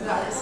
alles.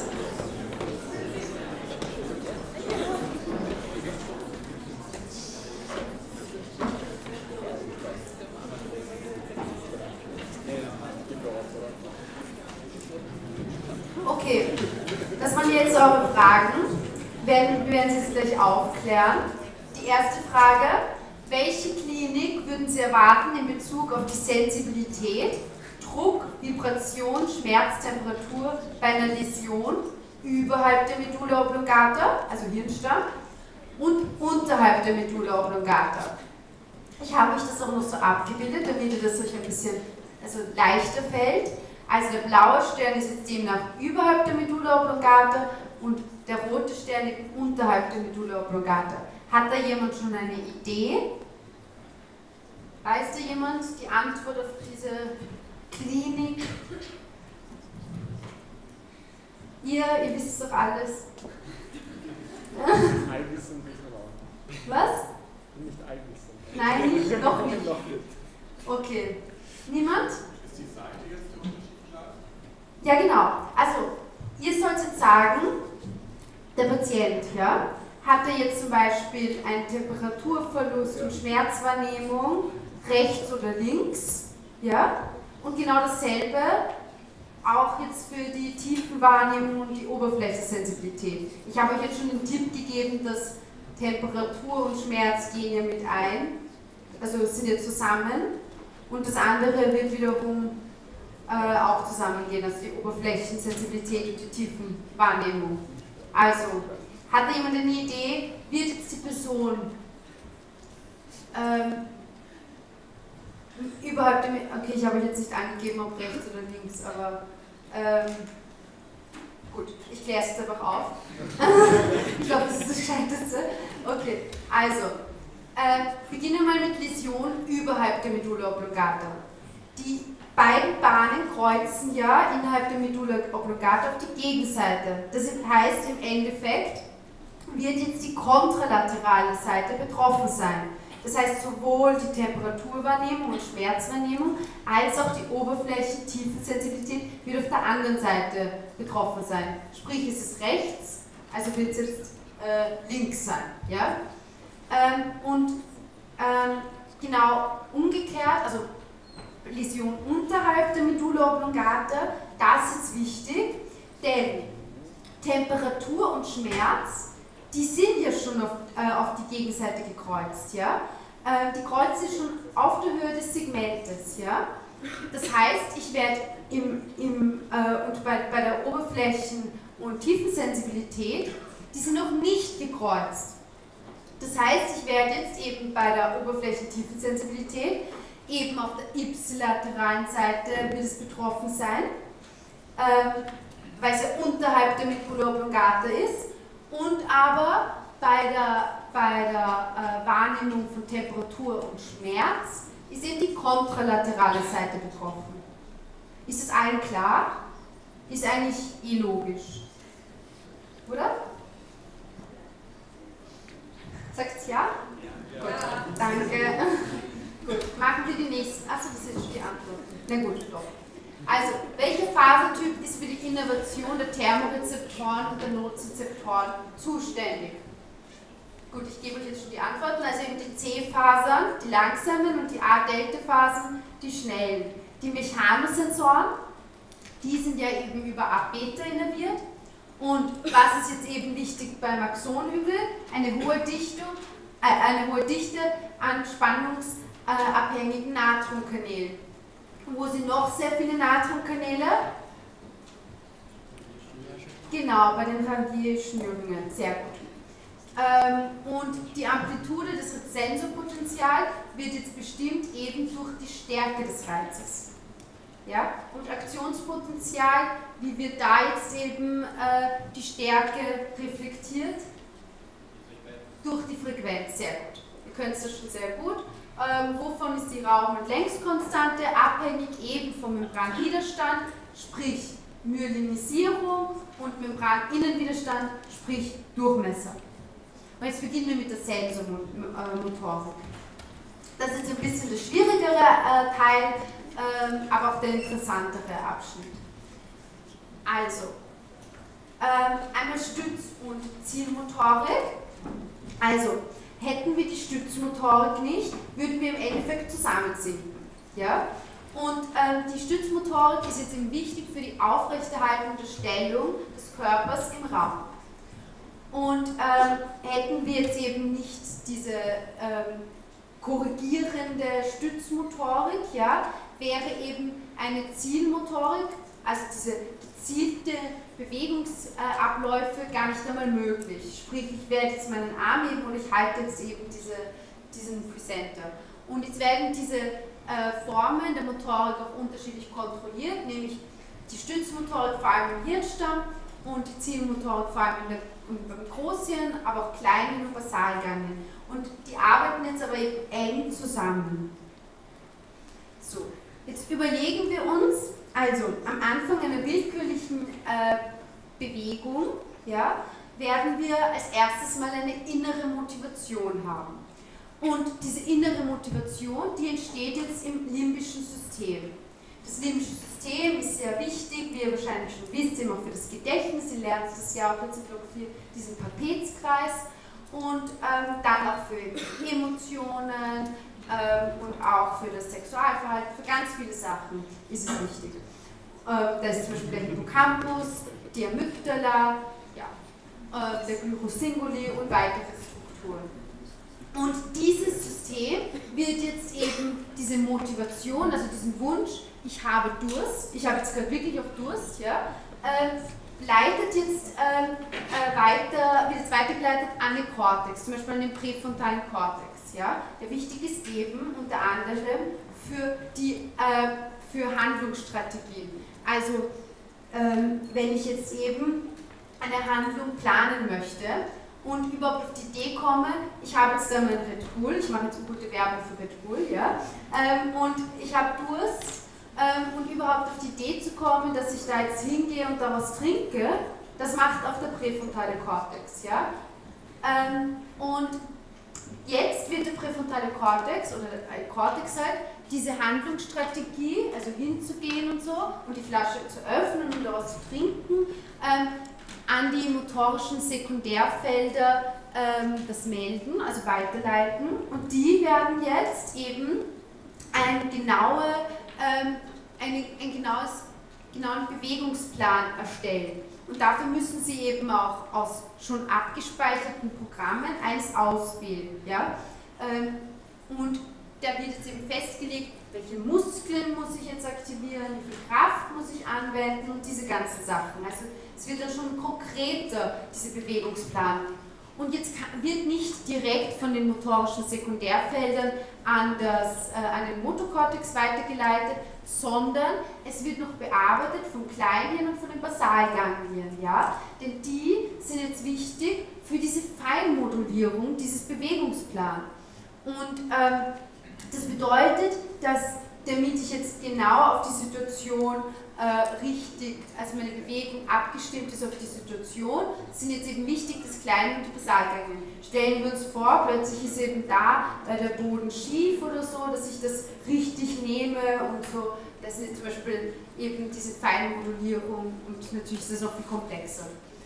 Okay, das waren jetzt eure Fragen. Wir werden Sie jetzt gleich aufklären. Die erste Frage: Welche Klinik würden Sie erwarten in Bezug auf die Sensibilität, Druck, Vibration, Schmerz, Temperatur bei einer Läsion überhalb der Medulla oblongata, also Hirnstamm, und unterhalb der Medulla oblongata? Ich habe euch das auch noch so abgebildet, damit das euch ein bisschen leichter fällt. Also der blaue Stern ist jetzt demnach überhalb der Medulla oblongata und der rote Stern liegt unterhalb der Medulla oblongata. Hat da jemand schon eine Idee? Weiß da jemand die Antwort auf diese Klinik? Ihr wisst doch alles. Allwissend nicht erlaubt. Was? Nicht allwissend. Nein, nicht, noch nicht. Okay. Niemand? Ist die Seite jetzt der Unterschied klar? Ja, genau. Also, ihr sollt jetzt sagen, der Patient, ja, hatte jetzt zum Beispiel einen Temperaturverlust und Schmerzwahrnehmung rechts oder links, ja, und genau dasselbe auch jetzt für die Tiefenwahrnehmung und die Oberflächensensibilität. Ich habe euch jetzt schon den Tipp gegeben, dass Temperatur und Schmerz gehen ja mit ein, also sind ja zusammen, und das andere wird wiederum auch zusammengehen, also die Oberflächensensibilität und die Tiefenwahrnehmung. Also, hat da jemand eine Idee, wird jetzt die Person überhalb dem, okay, ich habe jetzt nicht angegeben, ob rechts oder links, aber gut, ich kläre es jetzt einfach auf. Ich glaube, das ist das Gescheiteste. Okay, also, beginnen wir mal mit Läsion überhalb der Medulla oblongata. Die beiden Bahnen kreuzen ja innerhalb der Medulla oblongata auf die Gegenseite. Das heißt, im Endeffekt wird jetzt die kontralaterale Seite betroffen sein. Das heißt, sowohl die Temperaturwahrnehmung und Schmerzwahrnehmung als auch die Oberflächentiefensensibilität wird auf der anderen Seite betroffen sein. Sprich, ist es rechts, also wird es jetzt links sein. Ja? Genau umgekehrt, also Läsion unterhalb der Medulla oblongata, das ist wichtig, denn Temperatur und Schmerz, die sind ja schon auf die Gegenseite gekreuzt, ja? Die kreuzen schon auf der Höhe des Segmentes, ja? Das heißt, ich werde und bei der Oberflächen- und Tiefensensibilität, die sind noch nicht gekreuzt. Das heißt, ich werde jetzt eben bei der Oberflächen-Tiefensensibilität eben auf der ipsilateralen Seite wird es betroffen sein, weil es ja unterhalb der Medulla oblongata ist, und aber bei der Wahrnehmung von Temperatur und Schmerz ist eben die kontralaterale Seite betroffen. Ist es allen klar? Ist eigentlich eh logisch. Oder? Sagt's ja? Ja. Gut, danke. Gut, machen wir die nächsten. Achso, das ist schon die Antwort. Na gut, doch. Also, welcher Fasertyp ist für die Innervation der Thermorezeptoren und der Nozizeptoren zuständig? Gut, ich gebe euch jetzt schon die Antworten. Also eben die C-Fasern, die langsamen, und die A-Delta-Fasern, die schnellen. Die Mechanosensoren, die sind ja eben über A-Beta innerviert. Und was ist jetzt eben wichtig beim Axonhügel? Eine hohe Dichte an spannungsabhängigen Natriumkanälen. Wo sind noch sehr viele Natriumkanäle? Genau, bei den Rangierschnürungen, sehr gut. Und die Amplitude des Sensorpotentials wird jetzt bestimmt eben durch die Stärke des Reizes. Ja? Und Aktionspotenzial, wie wird da jetzt eben die Stärke reflektiert? Durch die Frequenz, sehr gut. Ihr könnt es das schon sehr gut. Wovon ist die Raum- und Längskonstante? Abhängig eben vom Membranwiderstand, sprich Myelinisierung, und Membraninnenwiderstand, sprich Durchmesser. Und jetzt beginnen wir mit der Sensormotorik. Das ist ein bisschen der schwierigere Teil, aber auch der interessantere Abschnitt. Also, Einmal Stütz- und Zielmotorik. Also, hätten wir die Stützmotorik nicht, würden wir im Endeffekt zusammensinken. Ja? Und die Stützmotorik ist jetzt eben wichtig für die Aufrechterhaltung der Stellung des Körpers im Raum. Und hätten wir jetzt eben nicht diese korrigierende Stützmotorik, ja, wäre eben eine Zielmotorik, also diese gezielte Bewegungsabläufe gar nicht einmal möglich. Sprich, ich werde jetzt meinen Arm heben und ich halte jetzt eben diesen Presenter. Und jetzt werden diese Formen der Motorik auch unterschiedlich kontrolliert, nämlich die Stützmotorik vor allem im Hirnstamm und die Zielmotorik vor allem beim Großhirn, aber auch Kleinhirn und Basalganglien. Und die arbeiten jetzt aber eben eng zusammen. So, jetzt überlegen wir uns, also am Anfang einer willkürlichen Bewegung, ja, werden wir als erstes mal eine innere Motivation haben. Und diese innere Motivation, die entsteht jetzt im limbischen System. Das limbische System ist sehr wichtig, wie ihr wahrscheinlich schon wisst, immer für das Gedächtnis. Ihr lernt das ja auch jetzt für diesen Papezkreis und dann auch für Emotionen und auch für das Sexualverhalten, für ganz viele Sachen ist es wichtig. Da ist zum Beispiel der Hippocampus, die Amygdala, ja, der Gyrus singuli und weitere Strukturen. Und dieses System wird jetzt eben diese Motivation, also diesen Wunsch, ich habe Durst, ich habe jetzt gerade wirklich auch Durst, ja, leitet jetzt weiter, wird jetzt weitergeleitet an den Kortex, zum Beispiel an den präfrontalen Kortex, ja, der wichtig ist eben unter anderem für Handlungsstrategien. Also wenn ich jetzt eben eine Handlung planen möchte und überhaupt auf die Idee komme, ich habe jetzt da mein Red Bull, ich mache jetzt eine gute Werbung für Red Bull, ja, und ich habe Durst und überhaupt auf die Idee zu kommen, dass ich da jetzt hingehe und da was trinke, das macht auch der präfrontale Kortex, ja. Und jetzt wird der präfrontale Kortex oder der Kortex halt diese Handlungsstrategie, also hinzugehen und so und die Flasche zu öffnen und daraus zu trinken, an die motorischen Sekundärfelder das melden, also weiterleiten, und die werden jetzt eben einen genauen Bewegungsplan erstellen. Und dafür müssen Sie eben auch aus schon abgespeicherten Programmen eins auswählen. Ja? Und da wird jetzt eben festgelegt, welche Muskeln muss ich jetzt aktivieren, wie viel Kraft muss ich anwenden und diese ganzen Sachen. Also es wird dann schon konkreter, diese Bewegungsplan. Und jetzt wird nicht direkt von den motorischen Sekundärfeldern an den Motokortex weitergeleitet, sondern es wird noch bearbeitet vom Kleinhirn und von den Basalganglien. Ja? Denn die sind jetzt wichtig für diese Feinmodulierung dieses Bewegungsplans. Und das bedeutet, dass damit ich jetzt genau auf die Situation richtig, also meine Bewegung abgestimmt ist auf die Situation, sind jetzt eben wichtig das Kleine und die Basalganglien. Stellen wir uns vor, plötzlich ist eben da der Boden schief oder so, dass ich das richtig nehme und so. Das ist zum Beispiel eben diese Feinmodulierung und natürlich ist das noch viel komplexer.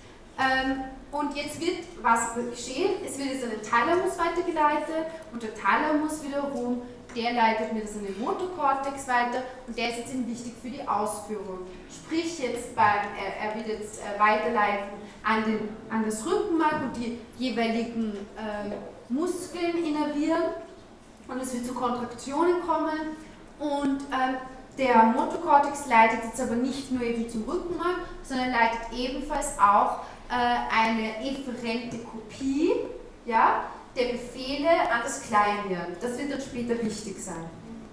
Und jetzt wird was geschehen, es wird jetzt an den Thalamus weitergeleitet und der Thalamus wiederum, der leitet mir das an den Motokortex weiter und der ist jetzt eben wichtig für die Ausführung. Sprich jetzt er wird jetzt weiterleiten an das Rückenmark und die jeweiligen Muskeln innervieren und es wird zu Kontraktionen kommen und der Motokortex leitet jetzt aber nicht nur eben zum Rückenmark, sondern leitet ebenfalls auch eine efferente Kopie, ja, der Befehle an das Kleinhirn. Das wird dann später wichtig sein.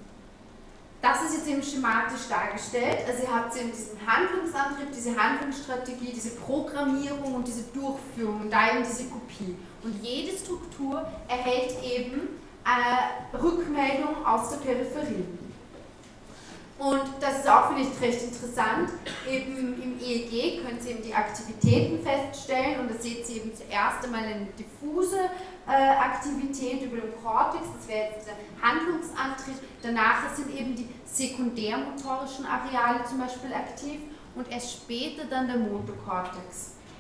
Das ist jetzt eben schematisch dargestellt. Also ihr habt eben diesen Handlungsantrieb, diese Handlungsstrategie, diese Programmierung und diese Durchführung und da eben diese Kopie. Und jede Struktur erhält eben Rückmeldung aus der Peripherie. Und das ist auch vielleicht recht interessant, eben im EEG könnt ihr eben die Aktivitäten feststellen und da seht ihr eben zuerst einmal eine diffuse Aktivität über den Kortex, das wäre jetzt der Handlungsantrieb, danach sind eben die sekundärmotorischen Areale zum Beispiel aktiv und erst später dann der Motokortex.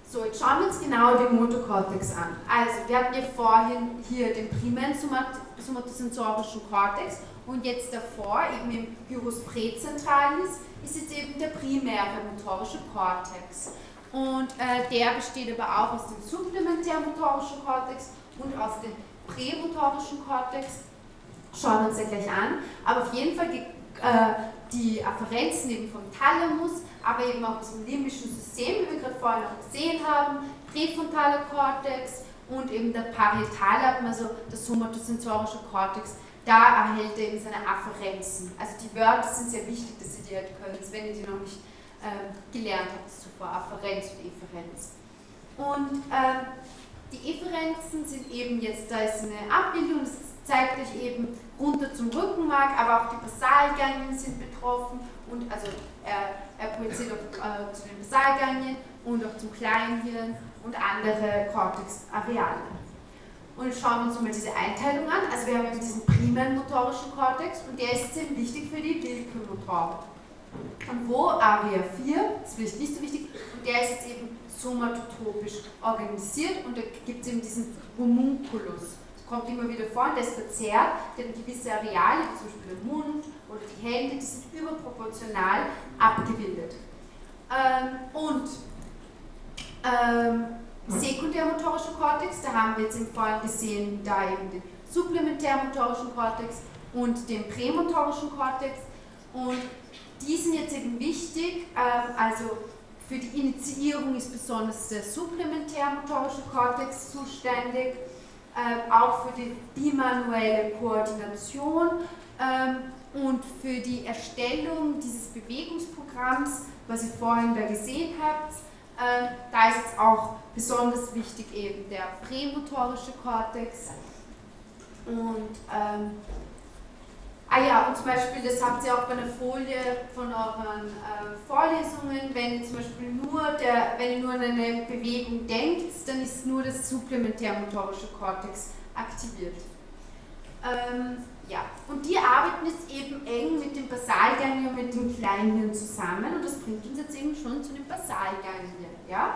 So, jetzt schauen wir uns genau den Motokortex an. Also, wir hatten ja vorhin hier den primären somatosensorischen Kortex und jetzt davor, eben im Gyrus praezentralis, ist jetzt eben der primäre motorische Kortex. Und der besteht aber auch aus dem supplementärmotorischen Kortex und aus dem prämotorischen Kortex. Schauen wir uns ja gleich an. Aber auf jeden Fall die Afferenzen eben vom Thalamus, aber eben auch aus dem limbischen System, wie wir gerade vorhin auch gesehen haben, präfrontaler Kortex und eben der Parietallappen, also der somatosensorische Kortex, da erhält er eben seine Afferenzen. Also die Wörter sind sehr wichtig, dass ihr die halt könnt, wenn ihr die noch nicht gelernt habt zuvor, Afferenz und Efferenz. Und die Efferenzen sind eben jetzt, da ist eine Abbildung, das zeigt euch eben runter zum Rückenmark, aber auch die Basalganglien sind betroffen und also er projiziert auch zu den Basalganglien und auch zum Kleinhirn und andere Cortex-Areale. Und jetzt schauen wir uns mal diese Einteilung an. Also wir haben eben diesen primären motorischen Kortex und der ist jetzt eben wichtig für die Willkürmotorik. Und wo? Area 4, das ist vielleicht nicht so wichtig, und der ist jetzt eben somatotopisch organisiert und da gibt es eben diesen Homunculus. Das kommt immer wieder vor und der ist verzerrt, denn gewisse Areale, wie zum Beispiel der Mund oder die Hände, die sind überproportional abgebildet. Sekundärmotorischer Kortex, da haben wir jetzt im Fall gesehen, da eben den supplementärmotorischen Kortex und den prämotorischen Kortex. Und die sind jetzt eben wichtig, also für die Initiierung ist besonders der supplementärmotorische Kortex zuständig, auch für die bimanuelle Koordination und für die Erstellung dieses Bewegungsprogramms, was ihr vorhin da gesehen habt. Da ist jetzt auch besonders wichtig eben der prämotorische Kortex. Und und zum Beispiel, das habt ihr auch bei einer Folie von euren Vorlesungen, wenn zum Beispiel wenn ihr nur an eine Bewegung denkt, dann ist nur das supplementärmotorische Kortex aktiviert. Und die arbeiten jetzt eben eng mit dem Basalganglien und mit dem Kleinhirn zusammen und das bringt uns jetzt eben schon zu den Basalganglien. Ja?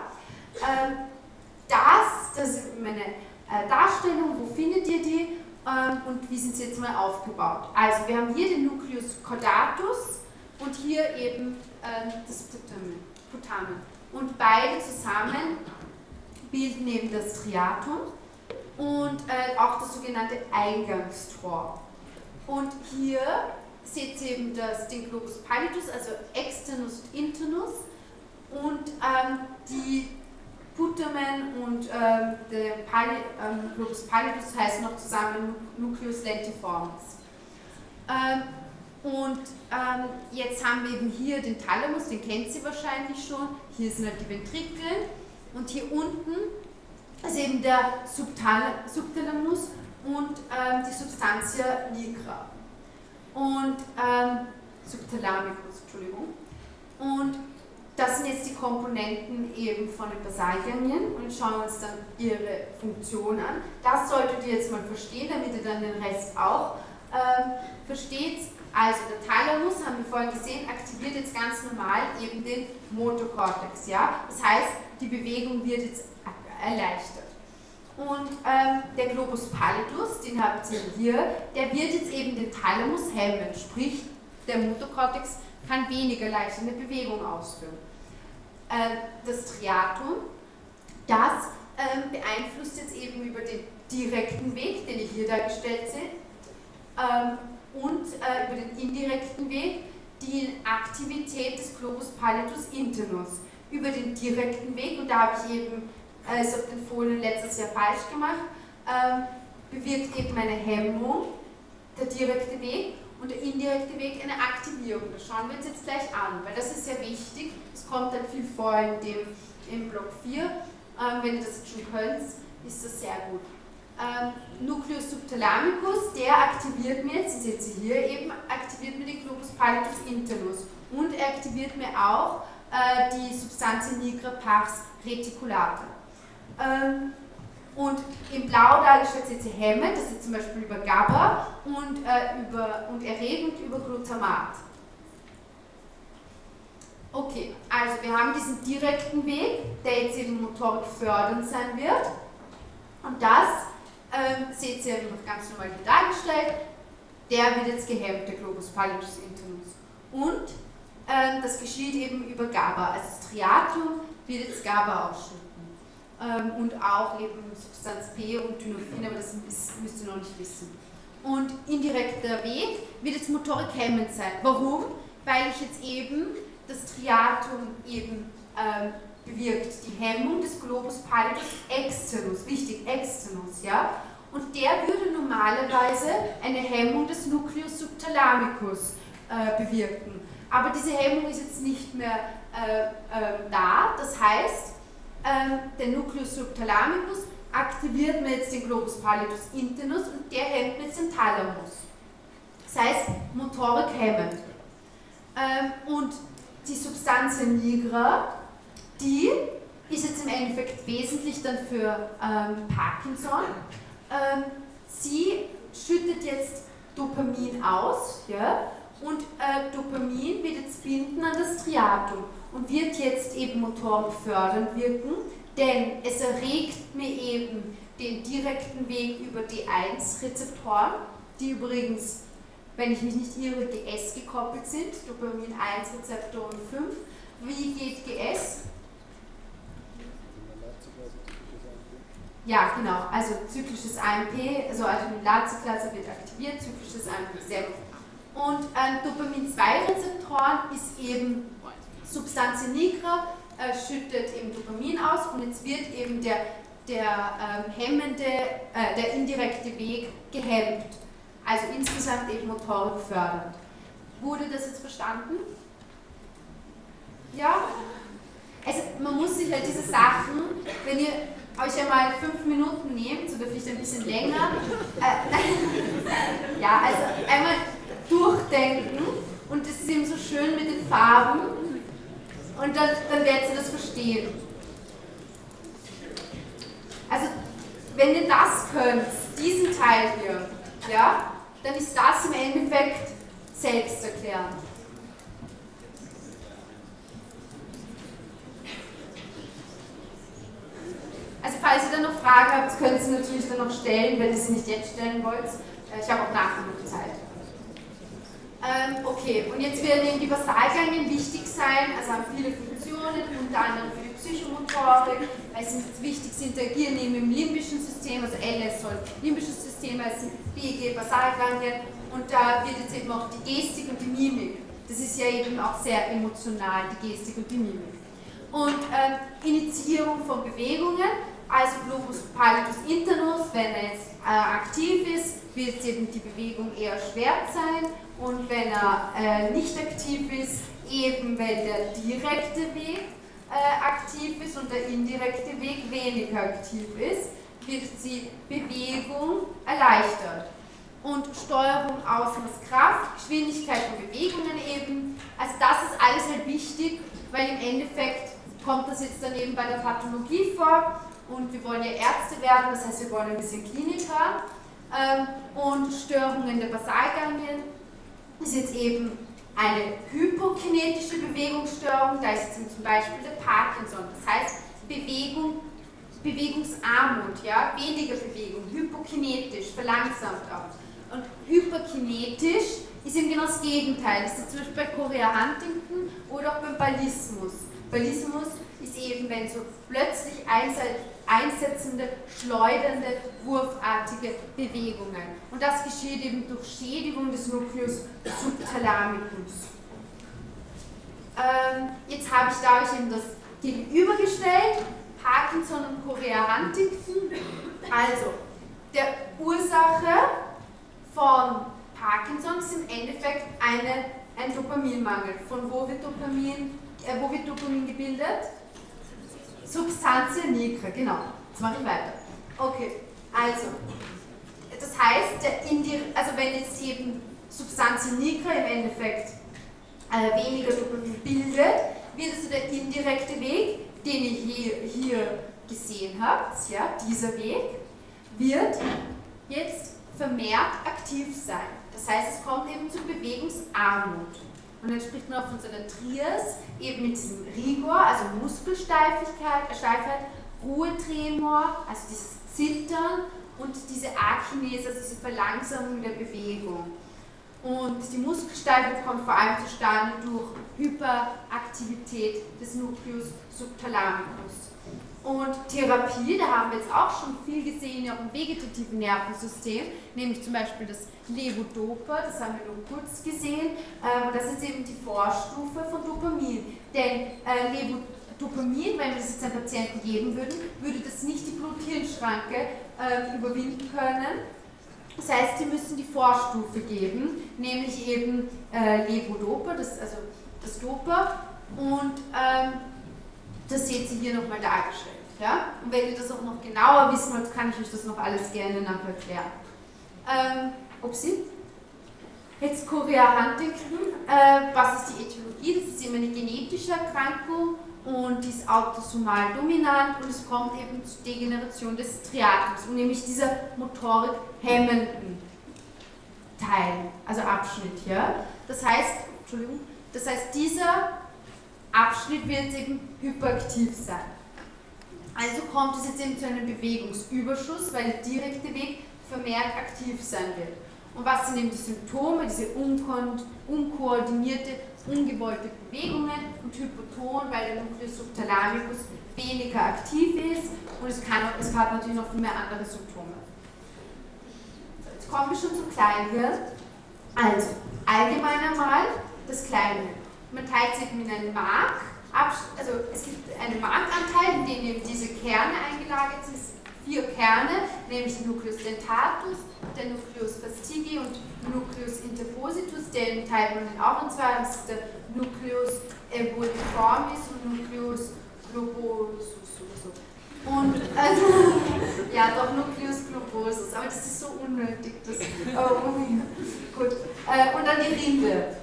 Das ist meine Darstellung, wo findet ihr die? Und wie sind sie jetzt mal aufgebaut? Also wir haben hier den Nucleus caudatus und hier eben das Putamen. Und beide zusammen bilden eben das Striatum und auch das sogenannte Eingangstor. Und hier seht ihr eben den Globus pallidus, also externus und internus und die Putamen und der Globus pallidus heißen noch zusammen Nucleus lentiformis. Jetzt haben wir eben hier den Thalamus, den kennt ihr wahrscheinlich schon. Hier sind halt die Ventrikel und hier unten ist eben der Subthalamus und die Substantia nigra. Und Subthalamicus, Entschuldigung. Und das sind jetzt die Komponenten eben von den Basalganglien und schauen uns dann ihre Funktion an. Das solltet ihr jetzt mal verstehen, damit ihr dann den Rest auch versteht. Also der Thalamus, haben wir vorhin gesehen, aktiviert jetzt ganz normal eben den Motokortex. Ja? Das heißt, die Bewegung wird jetzt erleichtert. Und der Globus pallidus, den habt ihr hier, der wird jetzt eben den Thalamus hemmen, sprich der Motokortex kann weniger leicht eine Bewegung ausführen. Das Striatum, das beeinflusst jetzt eben über den direkten Weg, den ihr hier dargestellt seht, und über den indirekten Weg die Aktivität des Globus pallidus internus. Über den direkten Weg, und da habe ich eben ist auf den Folien letztes Jahr falsch gemacht, bewirkt eben eine Hemmung, der direkte Weg, und der indirekte Weg eine Aktivierung. Das schauen wir uns jetzt gleich an, weil das ist sehr wichtig. Es kommt halt viel vor im Block 4. Wenn ihr das jetzt schon könnt, ist das sehr gut. Nucleus subthalamicus, der aktiviert mir jetzt, seht ihr hier eben, aktiviert mir den Globus pallidus internus und er aktiviert mir auch die Substantia nigra pars reticulata. Und in Blau dargestellt seht ihr hemmend, das ist zum Beispiel über GABA und erregend über Glutamat. Okay, also wir haben diesen direkten Weg, der jetzt eben Motorik fördernd sein wird. Und das seht ihr noch ganz normal hier dargestellt. Der wird jetzt gehemmt, der Globus pallidus internus. Und das geschieht eben über GABA. Also das Striatum wird jetzt GABA ausschütten. Und auch eben Substanz P und Dynophin, aber das müsst ihr noch nicht wissen. Und indirekter Weg wird jetzt Motorik hemmend sein. Warum? Weil ich jetzt eben das Striatum eben bewirkt, die Hemmung des Globus pallidus externus, wichtig, externus, ja? Und der würde normalerweise eine Hemmung des Nucleus subthalamicus bewirken. Aber diese Hemmung ist jetzt nicht mehr da, das heißt, der Nucleus subthalamicus aktiviert mir jetzt den Globus pallidus internus und der hemmt mir jetzt den Thalamus. Das heißt, Motorik hemmend. Und die Substantia nigra, die ist jetzt im Endeffekt wesentlich dann für Parkinson. Sie schüttet jetzt Dopamin aus, ja, und Dopamin wird jetzt binden an das Striatum und wird jetzt eben motorik fördernd wirken, denn es erregt mir eben den direkten Weg über D1-Rezeptoren, die übrigens, wenn ich mich nicht irre, GS gekoppelt sind, Dopamin 1, Rezeptor und 5. Wie geht GS? Ja, genau, also zyklisches AMP, also Adrenylatzyklase wird aktiviert, zyklisches AMP, sehr gut. Und Dopamin-2-Rezeptoren ist eben Substantia nigra, schüttet eben Dopamin aus und jetzt wird eben der indirekte Weg gehemmt. Also insgesamt eben motorik fördernd. Wurde das jetzt verstanden? Ja? Also man muss sich halt diese Sachen, wenn ihr euch einmal 5 Minuten nehmt oder vielleicht ein bisschen länger, ja, also einmal durchdenken und das ist eben so schön mit den Farben und dann werdet ihr das verstehen. Also wenn ihr das könnt, diesen Teil hier, ja, dann ist das im Endeffekt selbsterklärend. Also falls ihr dann noch Fragen habt, könnt ihr sie natürlich dann noch stellen, wenn ihr sie nicht jetzt stellen wollt. Ich habe auch nachher noch Zeit. Okay, und jetzt werden eben die Basalganglien wichtig sein, also haben viele Funktionen, unter anderem für die Psychomotorik, weil sie jetzt wichtig sind, interagieren eben im limbischen System, also LS soll limbisches System heißen, BG Basalganglien, und da wird jetzt eben auch die Gestik und die Mimik. Das ist ja eben auch sehr emotional, die Gestik und die Mimik. Und Initiierung von Bewegungen, also Globus pallidus internus, wenn er jetzt aktiv ist, wird eben die Bewegung eher schwer sein, und wenn er nicht aktiv ist, eben wenn der direkte Weg aktiv ist und der indirekte Weg weniger aktiv ist, wird die Bewegung erleichtert. Und Steuerung, Ausmaßkraft, Geschwindigkeit von Bewegungen eben, also das ist alles halt wichtig, weil im Endeffekt kommt das jetzt dann eben bei der Pathologie vor und wir wollen ja Ärzte werden, das heißt wir wollen ein bisschen Kliniker, und Störungen der Basalganglien ist jetzt eben eine hypokinetische Bewegungsstörung, da ist jetzt zum Beispiel der Parkinson, das heißt Bewegungsarmut, ja, weniger Bewegung, hypokinetisch, verlangsamt auch. Und hyperkinetisch ist eben genau das Gegenteil, das ist zum Beispiel bei Chorea Huntington oder auch beim Ballismus. Ballismus ist eben, wenn so plötzlich einsetzende, schleudernde, wurfartige Bewegungen. Und das geschieht eben durch Schädigung des Nucleus subthalamicus. Jetzt habe ich da euch eben das gegenübergestellt, Parkinson und Chorea Huntington. Also, der Ursache von Parkinson ist im Endeffekt ein Dopaminmangel. Von wo wird Dopamin gebildet? Substantia nigra, genau. Jetzt mache ich weiter. Okay, also, das heißt, also wenn jetzt eben Substantia nigra im Endeffekt weniger Dopamin bildet, wird also der indirekte Weg, den ihr hier gesehen habt, ja, dieser Weg, wird jetzt vermehrt aktiv sein. Das heißt, es kommt eben zu Bewegungsarmut. Und dann spricht man auch von so einer Trias, eben mit diesem Rigor, also Muskelsteifheit, Ruhetremor, also dieses Zittern und diese Akinese, also diese Verlangsamung der Bewegung. Und die Muskelsteifheit kommt vor allem zustande durch Hyperaktivität des Nucleus subthalamicus. Und Therapie, da haben wir jetzt auch schon viel gesehen, auch im vegetativen Nervensystem, nämlich zum Beispiel das Levodopa, das haben wir nur kurz gesehen, und das ist eben die Vorstufe von Dopamin. Denn Dopamin, wenn wir das jetzt einem Patienten geben würden, würde das nicht die Blut-Hirn-Schranke überwinden können. Das heißt, sie müssen die Vorstufe geben, nämlich eben Levodopa, also das Dopa, und das seht ihr hier nochmal dargestellt. Ja? Und wenn ihr das auch noch genauer wissen wollt, kann ich euch das noch alles gerne nachher erklären. Jetzt Chorea Huntington, was ist die Ätiologie? Das ist eben eine genetische Erkrankung und die ist autosomal dominant und es kommt eben zur Degeneration des Striatums, nämlich dieser Motorik hemmenden Teil, also Abschnitt. Ja? Das heißt, dieser Abschnitt wird jetzt eben hyperaktiv sein. Also kommt es jetzt eben zu einem Bewegungsüberschuss, weil der direkte Weg vermehrt aktiv sein wird. Und was sind eben die Symptome? Diese unkoordinierte, ungewollte Bewegungen und Hypoton, weil der Nucleus subthalamicus weniger aktiv ist und es hat natürlich noch viel mehr andere Symptome. Jetzt kommen wir schon zum Kleinhirn. Also, allgemein einmal das Kleinhirn. Man teilt es eben in einen Mark, also es gibt einen Markanteil, in dem eben diese Kerne eingelagert sind, 4 Kerne, nämlich der Nucleus dentatus, der Nucleus fastigi und Nucleus interpositus, den teilt man auch in zwei, das ist der Nucleus emboliformis und Nucleus globosus oder so. Und also, ja doch, Nucleus globosus, aber das ist so unnötig, das, gut. Und dann die Rinde.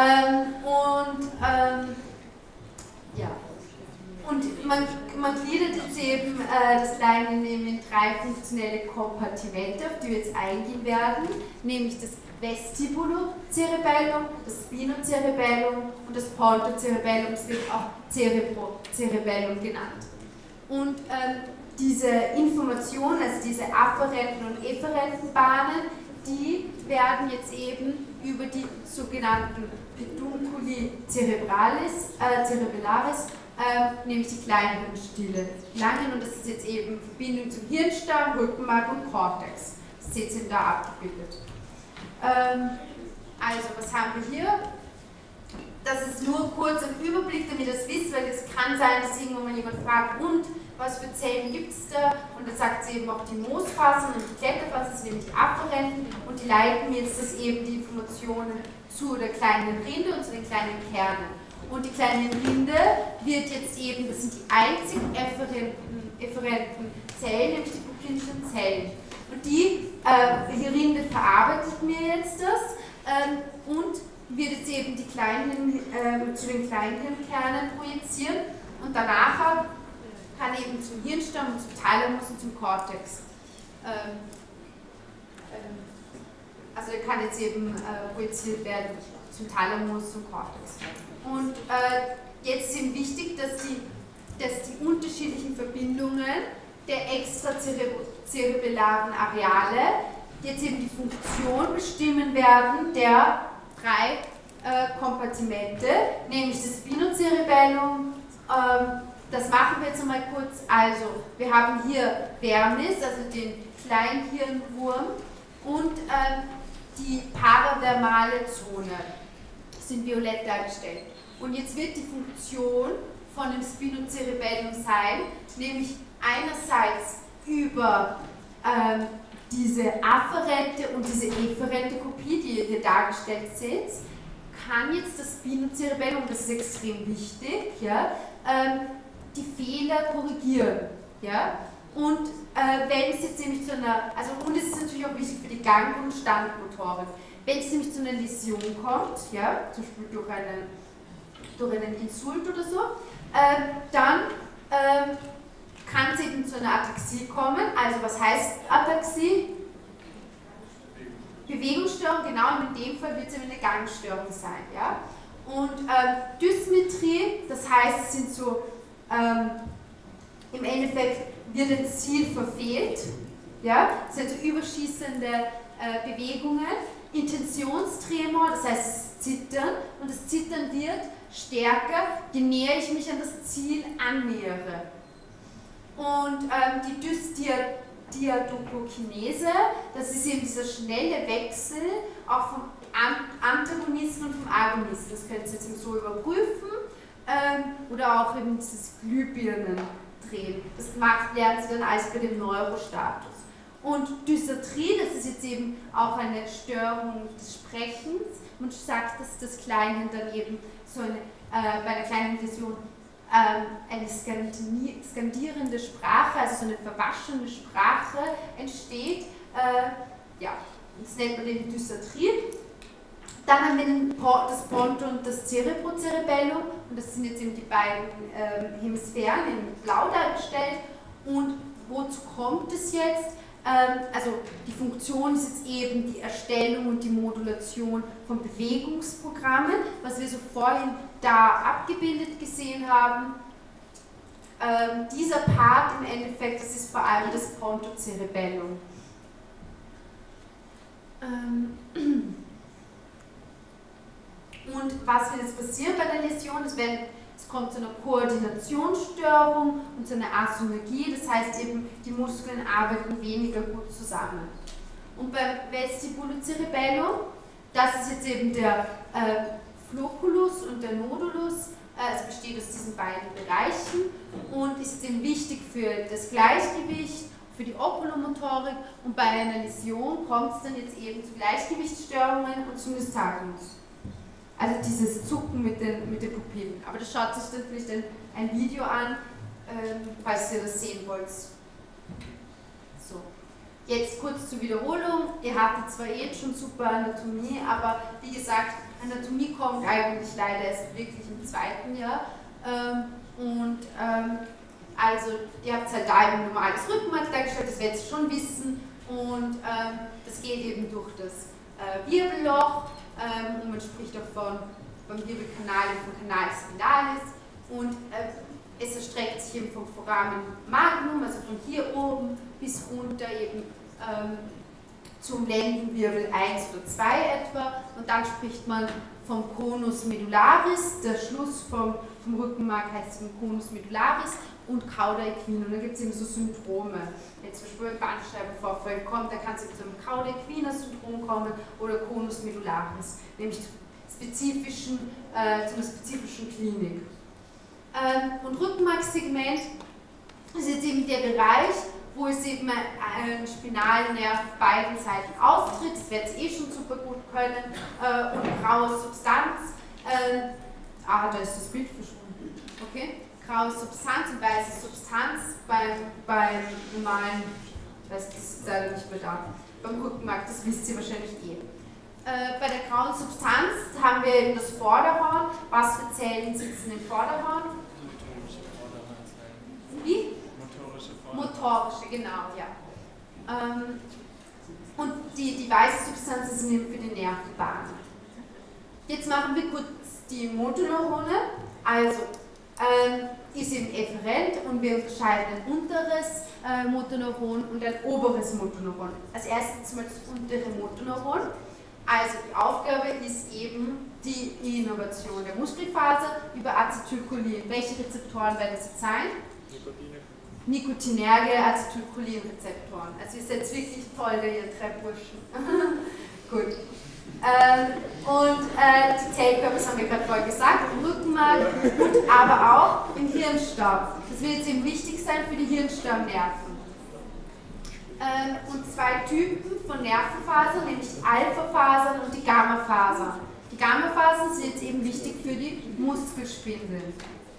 Ja. Und man gliedert jetzt eben das Kleinhirn in 3 funktionelle Kompartimente, auf die wir jetzt eingehen werden, nämlich das Vestibulocerebellum, das Spinocerebellum und das Pontocerebellum, das wird auch Cerebrocerebellum genannt. Und diese Informationen, also diese afferenten und efferenten Bahnen, die werden jetzt eben über die sogenannten Pedunculi cerebellaris, nämlich die Kleinhirnstille gelangen, und das ist jetzt eben Verbindung zum Hirnstamm, Rückenmark und Cortex. Das seht ihr da abgebildet. Also, was haben wir hier? Das ist nur kurz ein Überblick, damit ihr das wisst, weil es kann sein, dass irgendwann mal jemand fragt, und was für Zellen gibt es da? Und dann sagt sie eben auch die Moosfasern und die Kletterfasern sind nämlich Afferenten, und die leiten jetzt das eben die Informationen zu der kleinen Rinde und zu den kleinen Kernen. Und die kleine Rinde wird jetzt eben, das sind die einzigen efferenten Zellen, nämlich die Purkinischen Zellen. Und die Rinde verarbeitet mir jetzt das und wird jetzt eben die zu den Kleinhirnkernen projizieren, und danach kann eben zum Hirnstamm und zum Thalamus und zum Cortex. Also der kann jetzt eben projiziert werden zum Thalamus und Cortex. Und jetzt ist eben wichtig, dass die unterschiedlichen Verbindungen der extracerebellaren Areale jetzt eben die Funktion bestimmen werden der 3 Kompartimente, nämlich das Spinocerebellum. Das machen wir jetzt einmal kurz. Also, wir haben hier Vermis, also den Kleinhirnwurm, und die paradermale Zone sind violett dargestellt. Und jetzt wird die Funktion von dem Spinocerebellum sein, nämlich einerseits über diese afferente und diese efferente Kopie, die ihr hier dargestellt seht, kann jetzt das Spinocerebellum, das ist extrem wichtig, ja, die Fehler korrigieren. Ja? Und wenn es jetzt nämlich zu einer, und es ist natürlich auch wichtig für die Gang- und Standmotorik, wenn es nämlich zu einer Läsion kommt, ja, zum Beispiel durch einen Insult oder so, dann kann es eben zu einer Ataxie kommen. Also was heißt Ataxie? Bewegungsstörung, genau, und in dem Fall wird es eben eine Gangstörung sein. Ja? Und Dysmetrie, das heißt, es sind so, im Endeffekt wird ein Ziel verfehlt, ja? Das sind so überschießende Bewegungen. Intentionstremor, das heißt, es ist Zittern, und das Zittern wird stärker, je näher ich mich an das Ziel annähere. Und die Diadokokinese, das ist eben dieser schnelle Wechsel auch vom Antagonisten und vom Agonisten. Das könnt ihr jetzt so überprüfen. Oder auch eben dieses Glühbirnen-Drehen. Das lernen Sie dann als bei dem Neurostatus. Und Dysarthrie, das ist jetzt eben auch eine Störung des Sprechens. Man sagt, dass das Kleinen dann eben so eine, bei einer kleinen Läsion eine skandierende Sprache, also so eine verwaschene Sprache entsteht. Ja, das nennt man eben Dysarthrie. Dann haben wir das Ponto und das Cerebrocerebellum, und das sind jetzt eben die beiden Hemisphären in Blau dargestellt. Und wozu kommt es jetzt? Also die Funktion ist jetzt eben die Erstellung und die Modulation von Bewegungsprogrammen, was wir so vorhin da abgebildet gesehen haben. Dieser Part im Endeffekt, das ist vor allem das Pontocerebellum. Und was wird jetzt passieren bei der Läsion? Es kommt zu einer Koordinationsstörung und zu einer Asynergie, das heißt eben, die Muskeln arbeiten weniger gut zusammen. Und beim Vestibulocerebellum, das ist jetzt eben der Flocculus und der Nodulus, es besteht aus diesen beiden Bereichen und ist jetzt eben wichtig für das Gleichgewicht, für die Oculomotorik, und bei einer Läsion kommt es dann jetzt eben zu Gleichgewichtsstörungen und zu Nystagmus. Also dieses Zucken mit den Pupillen. Aber das schaut sich dann vielleicht ein Video an, falls ihr das sehen wollt. So. Jetzt kurz zur Wiederholung. Ihr hattet zwar jetzt schon super Anatomie, aber wie gesagt, Anatomie kommt eigentlich leider erst wirklich im 2. Jahr. Also ihr habt halt da eben ein normales Rückenmark dargestellt, das werdet ihr schon wissen. Und das geht eben durch das Wirbelloch. Und man spricht auch beim Wirbelkanal vom Canal spinalis, und es erstreckt sich eben vom Foramen magnum, also von hier oben bis runter eben zum Lendenwirbel 1 oder 2 etwa, und dann spricht man vom Conus medullaris, der Schluss vom Rückenmark heißt eben Conus medullaris, und Cauda equina, und da gibt es eben so Syndrome. Jetzt zum Beispiel ein Bandscheibenvorfall kommt, da kann es zu einem Cauda equina Syndrom kommen oder Conus medullaris, nämlich zu einer spezifischen Klinik. Und Rückenmarkssegment ist jetzt eben der Bereich, wo es eben einen spinalen Nerv auf beiden Seiten austritt, das werdet ihr schon super gut können, und graue Substanz, da ist das Bild verschwunden, okay? Graue Substanz und weiße Substanz beim normalen, das ist leider nicht mehr da, beim Rückenmark, das wisst ihr wahrscheinlich eh. Bei der grauen Substanz haben wir eben das Vorderhorn. Was für Zellen sitzen im Vorderhorn? Wie? Motorische, genau, ja. Und die weiße Substanz sind eben für die Nervenbahnen. Jetzt machen wir kurz die Motoneurone. Also, ist eben efferent, und wir unterscheiden ein unteres Motoneuron und ein oberes Motoneuron. Als erstes mal das untere Motoneuron. Also die Aufgabe ist eben die Innervation der Muskelfaser über Acetylcholin. Welche Rezeptoren werden das jetzt sein? Nikotinerge Acetylcholinrezeptoren. Also ihr seid wirklich toll, ihr 3 Burschen. Gut. Die Zellkörper, das haben wir gerade vorher gesagt, im Rückenmark und aber auch im Hirnstamm. Das wird jetzt eben wichtig sein für die Hirnstammnerven. Und 2 Typen von Nervenfasern, nämlich die Alphafasern und die Gammafasern. Die Gammafasern sind jetzt eben wichtig für die Muskelspindeln.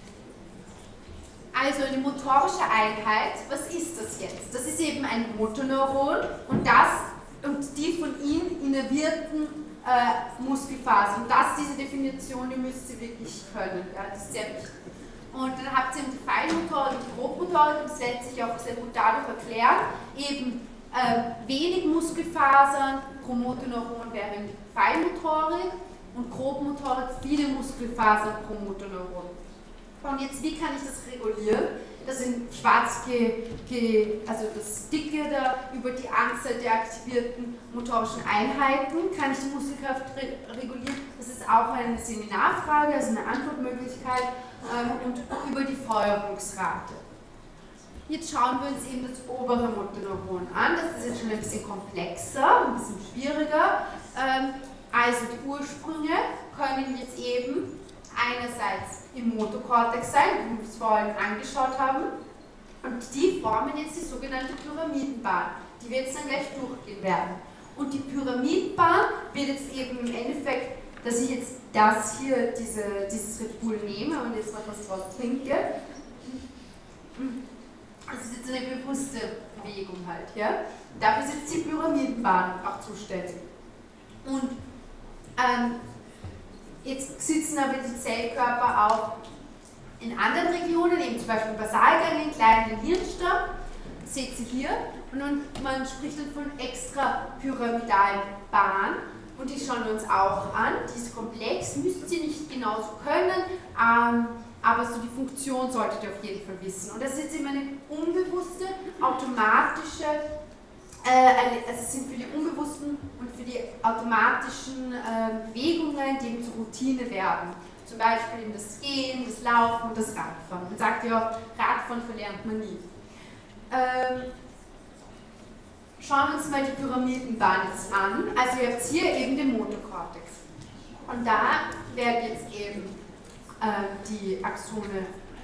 Also eine motorische Einheit, was ist das jetzt? Das ist eben ein Motoneuron und die von ihm innervierten Muskelfasern. Und diese Definition, die müsst ihr wirklich können. Ja, das ist sehr wichtig. Und dann habt ihr die Feinmotorik und die Grobmotorik, das lässt sich auch sehr gut dadurch erklären. Eben wenig Muskelfasern pro Motoneuron wäre die Feinmotorik, Und Grobmotorik viele Muskelfasern pro Motoneuron. Und jetzt, wie kann ich das regulieren? Das sind also das Dicke da über die Anzahl der aktivierten motorischen Einheiten, kann ich die Muskelkraft regulieren. Das ist auch eine Seminarfrage, also eine Antwortmöglichkeit, und über die Feuerungsrate. Jetzt schauen wir uns eben das obere Motoneuron an. Das ist jetzt schon ein bisschen komplexer, ein bisschen schwieriger. Also die Ursprünge können jetzt eben einerseits im Motokortex sein, wie wir es vorhin angeschaut haben, und die formen jetzt die sogenannte Pyramidenbahn, die wir jetzt dann gleich durchgehen werden. Und die Pyramidenbahn wird jetzt eben im Endeffekt, dass ich jetzt das hier, dieses Red Bull nehme und jetzt mal was draus trinke. Das ist jetzt eine bewusste Bewegung halt, ja. Dafür ist jetzt die Pyramidenbahn auch zuständig. Und jetzt sitzen aber die Zellkörper auch in anderen Regionen, eben zum Beispiel Basalganglien, kleinen Hirnstamm, seht ihr hier, und man spricht dann von extrapyramidalen Bahn, und die schauen wir uns auch an. Die ist komplex, müsst ihr nicht genauso können, aber so die Funktion solltet ihr auf jeden Fall wissen. Und das ist jetzt immer eine unbewusste, automatische, also es sind für die unbewussten und für die automatischen Bewegungen, die eben zur Routine werden. Zum Beispiel eben das Gehen, das Laufen und das Radfahren. Man sagt ja, Radfahren verlernt man nie. Schauen wir uns mal die Pyramidenbahn jetzt an. Also ihr habt hier eben den Motokortex. Und da werden jetzt eben die Axone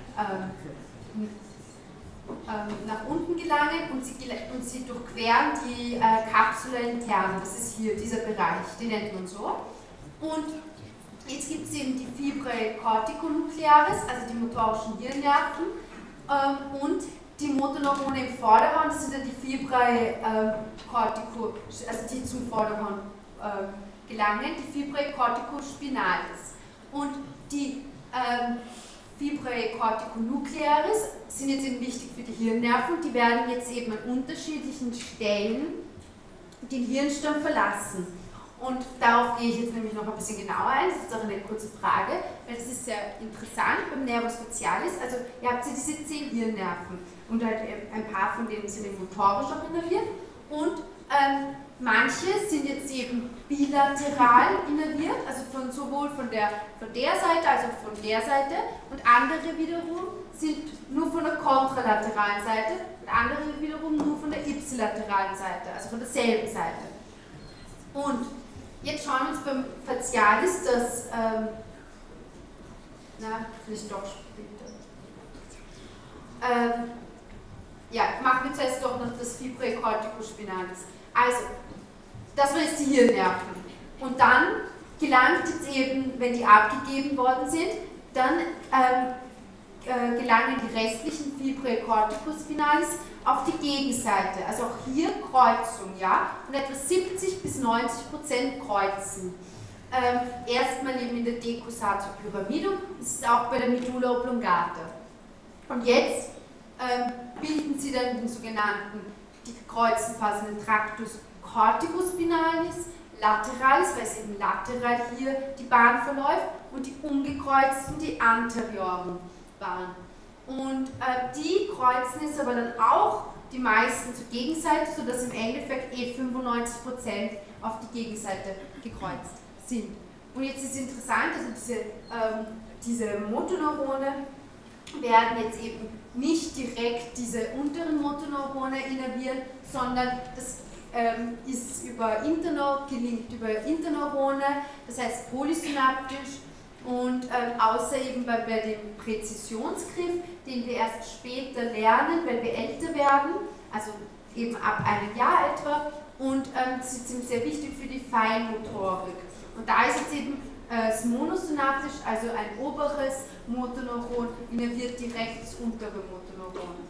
nach unten gelangen und sie durchqueren die Capsula interna. Das ist hier dieser Bereich, den nennt man so. Und jetzt gibt es eben die Fibrae corticonuclearis, also die motorischen Hirnnerven, und die Motoneurone im Vorderhorn, das sind ja die Fibrae also die zum Vorderhorn gelangen, die Fibrae corticospinalis. Und die Fibrae corticonuclearis sind jetzt eben wichtig für die Hirnnerven, die werden jetzt eben an unterschiedlichen Stellen den Hirnstamm verlassen. Und darauf gehe ich jetzt nämlich noch ein bisschen genauer ein, das ist auch eine kurze Frage, weil das ist sehr interessant beim Nervus facialis. Also ihr habt ja diese 10 Hirnnerven und halt ein paar von denen sind eben motorisch auch innerviert, und manche sind jetzt eben bilateral innerviert, also sowohl von der Seite als auch von der Seite, und andere wiederum sind nur von der kontralateralen Seite und andere wiederum nur von der ipsilateralen Seite, also von derselben Seite. Und jetzt schauen wir uns beim Facialis das, vielleicht doch später. Ja, machen wir zuerst doch noch das Fibrae corticospinalis. Also, das waren jetzt die Hirnnerven. Und dann gelangt jetzt eben, wenn die abgegeben worden sind, dann gelangen die restlichen Fibrae corticospinalis auf die Gegenseite. Also auch hier Kreuzung, ja, und etwa 70 bis 90% kreuzen. Erstmal eben in der Decussatio pyramidum, das ist auch bei der Medulla oblongata. Und jetzt bilden sie dann den sogenannten, die gekreuzten Fasern, Tractus corticospinalis, lateralis, weil es eben lateral hier die Bahn verläuft, und die umgekreuzten, die anterioren Bahn. Und die kreuzen jetzt aber dann auch die meisten zur Gegenseite, sodass im Endeffekt 95% auf die Gegenseite gekreuzt sind. Und jetzt ist interessant, also diese Motoneurone werden jetzt eben nicht direkt diese unteren Motoneurone innervieren, sondern das ist gelingt über Interneurone, das heißt polysynaptisch, und außer eben bei dem Präzisionsgriff, den wir erst später lernen, wenn wir älter werden, also eben ab einem Jahr etwa, und das ist eben sehr wichtig für die Feinmotorik. Und da ist jetzt eben das monosynaptisch, also ein oberes Motoneuron innerviert direkt das untere Motoneuron.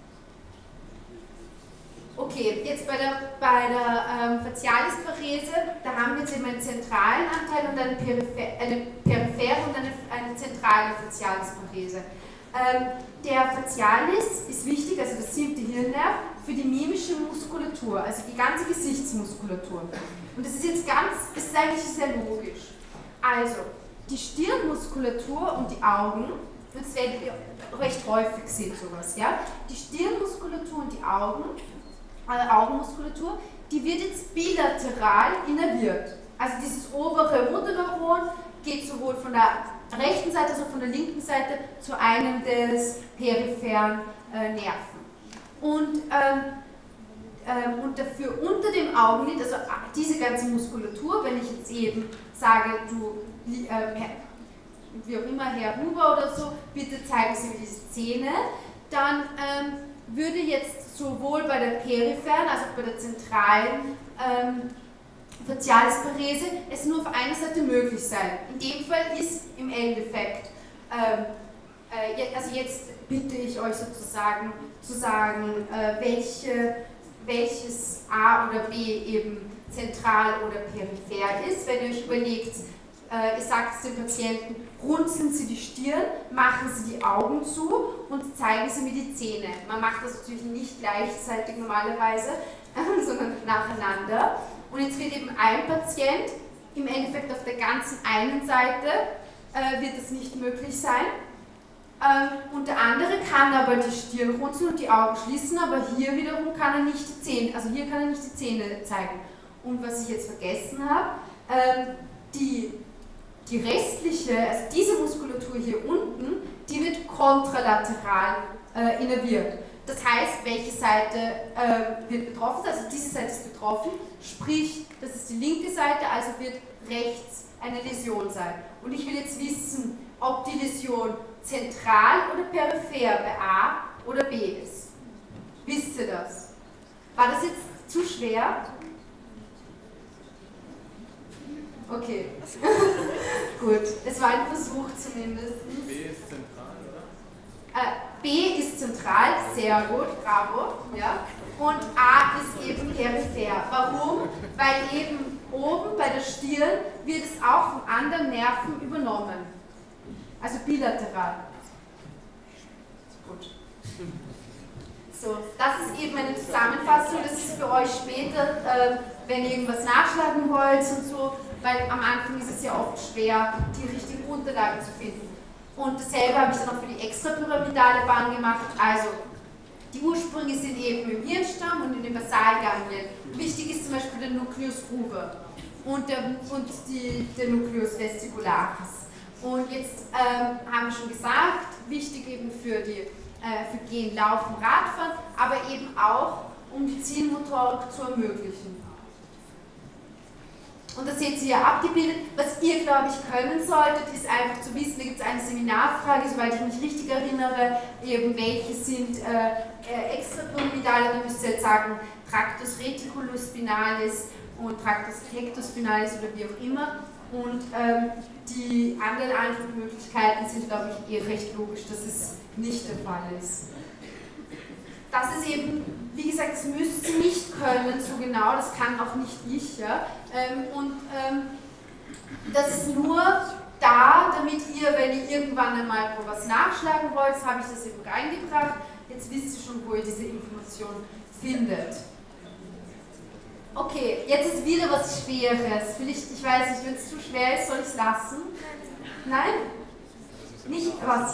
Okay, jetzt bei der Facialis-Parese, da haben wir jetzt eben einen zentralen Anteil und eine periphere und eine zentrale Facialis-Parese. Der Facialis ist wichtig, also das 7. Hirnnerv, für die mimische Muskulatur, also die ganze Gesichtsmuskulatur. Und das ist jetzt das ist eigentlich sehr logisch. Also, die Stirnmuskulatur und die Augen, das werdet ihr recht häufig sehen, sowas, ja? Die Stirnmuskulatur und die Augenmuskulatur, die wird jetzt bilateral innerviert. Also dieses obere Motorneuron geht sowohl von der rechten Seite als auch von der linken Seite zu einem des peripheren Nerven. Und dafür unter dem Augenlid, also diese ganze Muskulatur, wenn ich jetzt eben sage, du, wie auch immer, Herr Huber oder so, bitte zeigen Sie mir diese Zähne, dann würde jetzt sowohl bei der peripheren als auch bei der zentralen Facialisparese es nur auf einer Seite möglich sein. In dem Fall ist im Endeffekt, also jetzt bitte ich euch sozusagen zu sagen, welches A oder B eben zentral oder peripher ist. Wenn ihr euch überlegt, ihr sagt es den Patienten, runzeln Sie die Stirn, machen Sie die Augen zu und zeigen Sie mir die Zähne. Man macht das natürlich nicht gleichzeitig normalerweise, sondern nacheinander. Und jetzt wird eben ein Patient, im Endeffekt auf der ganzen einen Seite wird es nicht möglich sein. Und der andere kann aber die Stirn runzeln und die Augen schließen, aber hier wiederum kann er nicht die Zähne, also hier kann er nicht die Zähne zeigen. Und was ich jetzt vergessen habe, die restliche, also diese Muskulatur hier unten, die wird kontralateral innerviert. Das heißt, welche Seite wird betroffen, also diese Seite ist betroffen, sprich, das ist die linke Seite, also wird rechts eine Läsion sein. Und ich will jetzt wissen, ob die Läsion zentral oder peripher bei A oder B ist. Wisst ihr das? War das jetzt zu schwer? Okay. Gut, es war ein Versuch zumindest. B ist zentral, oder? B ist zentral, sehr gut, bravo. Ja. Und A ist eben peripher. Warum? Weil eben oben bei der Stirn wird es auch von anderen Nerven übernommen. Also bilateral. Gut. So, das ist eben eine Zusammenfassung. Das ist für euch später, wenn ihr irgendwas nachschlagen wollt und so, weil am Anfang ist es ja oft schwer, die richtigen Unterlagen zu finden. Und dasselbe habe ich dann auch für die extrapyramidale Bahn gemacht. Also, die Ursprünge sind eben im Hirnstamm und in den Basalganglien. Wichtig ist zum Beispiel der Nucleus ruber und der Nucleus vesicularis. Und jetzt haben wir schon gesagt, wichtig eben für Gehen, Laufen, Radfahren, aber eben auch, um die Zielmotorik zu ermöglichen. Und das seht ihr hier abgebildet. Was ihr, glaube ich, können solltet, ist einfach zu wissen, da gibt es eine Seminarfrage, soweit ich mich richtig erinnere, eben welche sind extrapyramidale, da müsst ihr jetzt sagen, Tractus reticulospinalis und Tractus rectospinalis oder wie auch immer. Und die anderen Antwortmöglichkeiten sind, glaube ich, eher recht logisch, dass es nicht der Fall ist. Das ist eben, wie gesagt, das müsst ihr nicht können, so genau, das kann auch nicht ich. Ja? Das ist nur da, damit ihr, wenn ihr irgendwann einmal was nachschlagen wollt, habe ich das eben reingebracht, jetzt wisst ihr schon, wo ihr diese Information findet. Okay, jetzt ist wieder was Schweres. Ich weiß nicht, wenn es zu schwer ist, soll ich es lassen? Nein? Nicht was?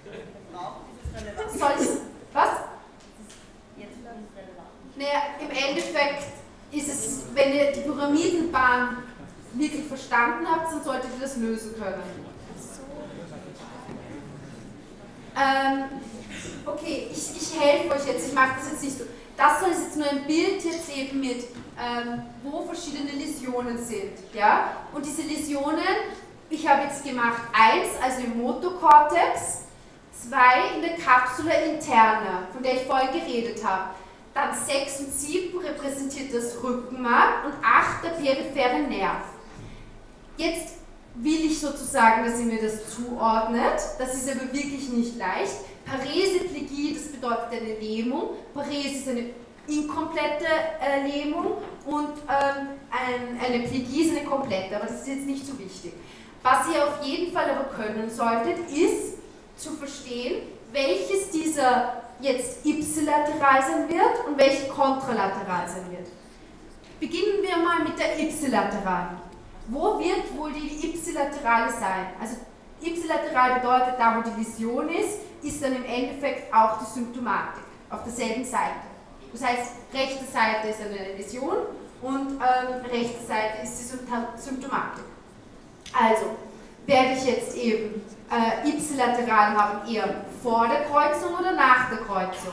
Soll ich was? Naja, im Endeffekt ist es, wenn ihr die Pyramidenbahn wirklich verstanden habt, dann solltet ihr das lösen können. Okay, ich helfe euch jetzt, ich mache das jetzt nicht so. Das soll jetzt nur ein Bild jetzt eben mit, wo verschiedene Läsionen sind. Ja? Und diese Läsionen, ich habe jetzt gemacht 1, also im Motokortex, 2 in der Capsula interna, von der ich vorhin geredet habe. Dann 6 und 7 repräsentiert das Rückenmark und 8 der periphere Nerv. Jetzt will ich sozusagen, dass ihr mir das zuordnet. Das ist aber wirklich nicht leicht. Parese-Plegie, das bedeutet eine Lähmung. Parese ist eine inkomplette Lähmung und eine Plegie ist eine komplette, aber das ist jetzt nicht so wichtig. Was ihr auf jeden Fall aber können solltet, ist zu verstehen, welches dieser jetzt ipsilateral sein wird und welche kontralateral sein wird. Beginnen wir mal mit der ipsilateralen. Wo wird wohl die Ipsilaterale sein? Also ipsilateral bedeutet, da wo die Läsion ist dann im Endeffekt auch die Symptomatik auf derselben Seite. Das heißt, rechte Seite ist eine Läsion und rechte Seite ist die Symptomatik. Also werde ich jetzt eben ipsilateral haben, eher vor der Kreuzung oder nach der Kreuzung?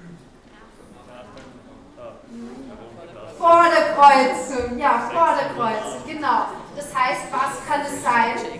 Vor der Kreuzung, ja, vor der Kreuzung, genau. Das heißt, was kann es sein?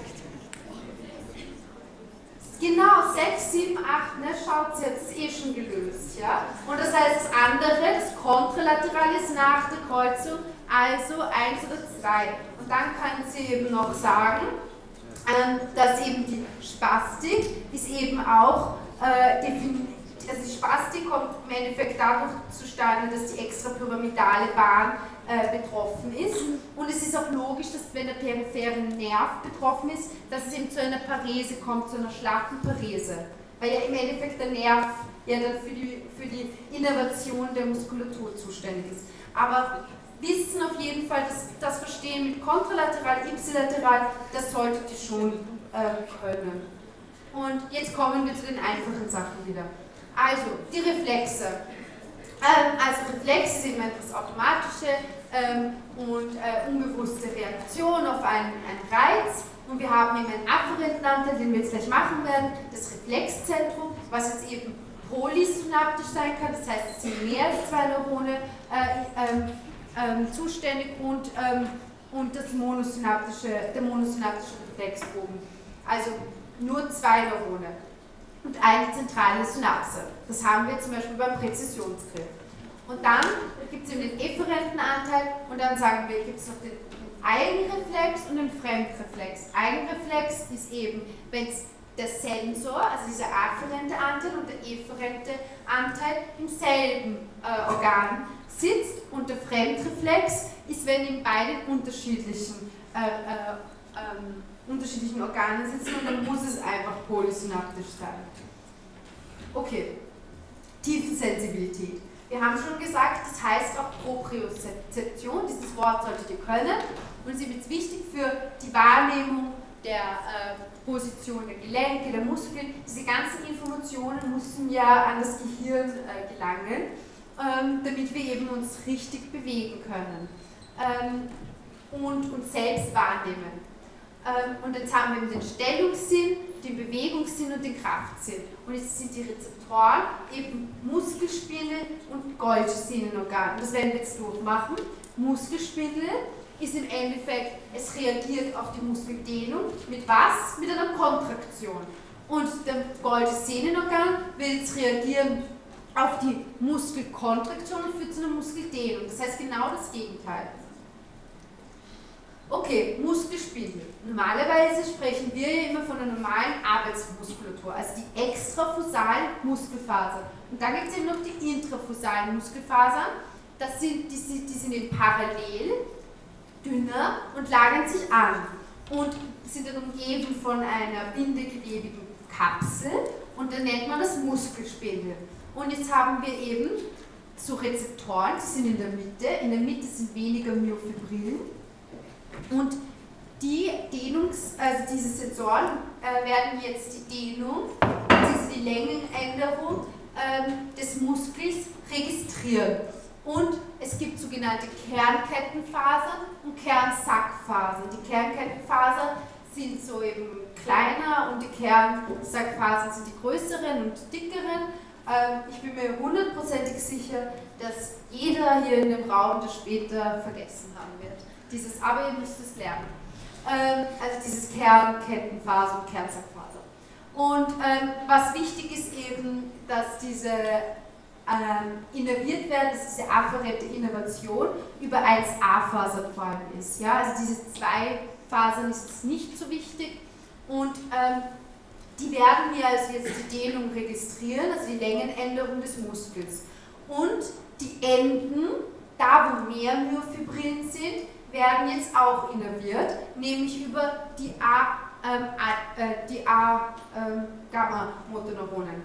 Genau, 6, 7, 8, ne, schaut sie, jetzt ist eh schon gelöst, ja. Und das heißt, das andere, das Kontralaterale ist nach der Kreuzung, also 1 oder 2. Und dann kann sie eben noch sagen, dass eben die Spastik ist eben auch definiert. Also die Spastik kommt im Endeffekt dadurch zustande, dass die extrapyramidale Bahn betroffen ist. Und es ist auch logisch, dass wenn der periphere Nerv betroffen ist, dass es eben zu einer Parese kommt, zu einer schlaffen Parese. Weil ja im Endeffekt der Nerv ja dann für die Innervation der Muskulatur zuständig ist. Aber wissen auf jeden Fall, dass das Verstehen mit kontralateral, ipsilateral, das solltet ihr schon können. Und jetzt kommen wir zu den einfachen Sachen wieder. Also, die Reflexe. Also Reflex ist eben etwas automatische und unbewusste Reaktion auf einen Reiz. Und wir haben eben einen afferenten Anteil, den wir jetzt gleich machen werden, das Reflexzentrum, was jetzt eben polysynaptisch sein kann, das heißt, es sind mehr als 2 Neurone zuständig und der monosynaptische Reflexbogen. Also nur 2 Neurone. Und eine zentrale Synapse. Das haben wir zum Beispiel beim Präzisionsgriff. Und dann gibt es eben den efferenten Anteil und dann sagen wir, gibt es noch den Eigenreflex und den Fremdreflex. Eigenreflex ist eben, wenn der Sensor, also dieser afferente Anteil und der efferente Anteil im selben Organ sitzt, und der Fremdreflex ist, wenn in beiden unterschiedlichen Organen sitzen, und dann muss es einfach polysynaptisch sein. Okay, Tiefensensibilität. Wir haben schon gesagt, das heißt auch Propriozeption, dieses Wort solltet ihr können, und es ist jetzt wichtig für die Wahrnehmung der Position der Gelenke, der Muskeln. Diese ganzen Informationen müssen ja an das Gehirn gelangen, damit wir eben uns richtig bewegen können und uns selbst wahrnehmen. Und jetzt haben wir den Stellungssinn, den Bewegungssinn und den Kraftsinn. Und jetzt sind die Rezeptoren eben Muskelspindel und Golgi-Sehnenorgan. Das werden wir jetzt durchmachen. Muskelspindel ist im Endeffekt, es reagiert auf die Muskeldehnung. Mit was? Mit einer Kontraktion. Und der Golgi-Sehnenorgan will jetzt reagieren auf die Muskelkontraktion und führt zu einer Muskeldehnung. Das heißt genau das Gegenteil. Okay, Muskelspindel. Normalerweise sprechen wir ja immer von einer normalen Arbeitsmuskulatur, also die extrafusalen Muskelfasern. Und dann gibt es eben noch die intrafusalen Muskelfasern. Die sind eben parallel, dünner und lagern sich an und sind dann umgeben von einer bindegewebigen Kapsel, und dann nennt man das Muskelspindel. Und jetzt haben wir eben so Rezeptoren, die sind in der Mitte. In der Mitte sind weniger Myofibrillen. Und also diese Sensoren werden jetzt die Dehnung, also die Längenänderung des Muskels registrieren. Und es gibt sogenannte Kernkettenfasern und Kernsackfasern. Die Kernkettenfasern sind so eben kleiner und die Kernsackfasern sind die größeren und dickeren. Ich bin mir 100%ig sicher, dass jeder hier in dem Raum das später vergessen haben wird. Aber ihr müsst es lernen. Also dieses Kernkettenfaser und Kernsackfaser. Und was wichtig ist eben, dass diese innerviert werden, dass diese afferente Innervation über 1A-Fasern vor allem ist. Ja? Also diese 2 Fasern ist jetzt nicht so wichtig, und die werden wir also jetzt die Dehnung registrieren, also die Längenänderung des Muskels. Und die Enden, da wo mehr Myofibrillen sind, werden jetzt auch innerviert, nämlich über die A-Gamma-Motoneuronen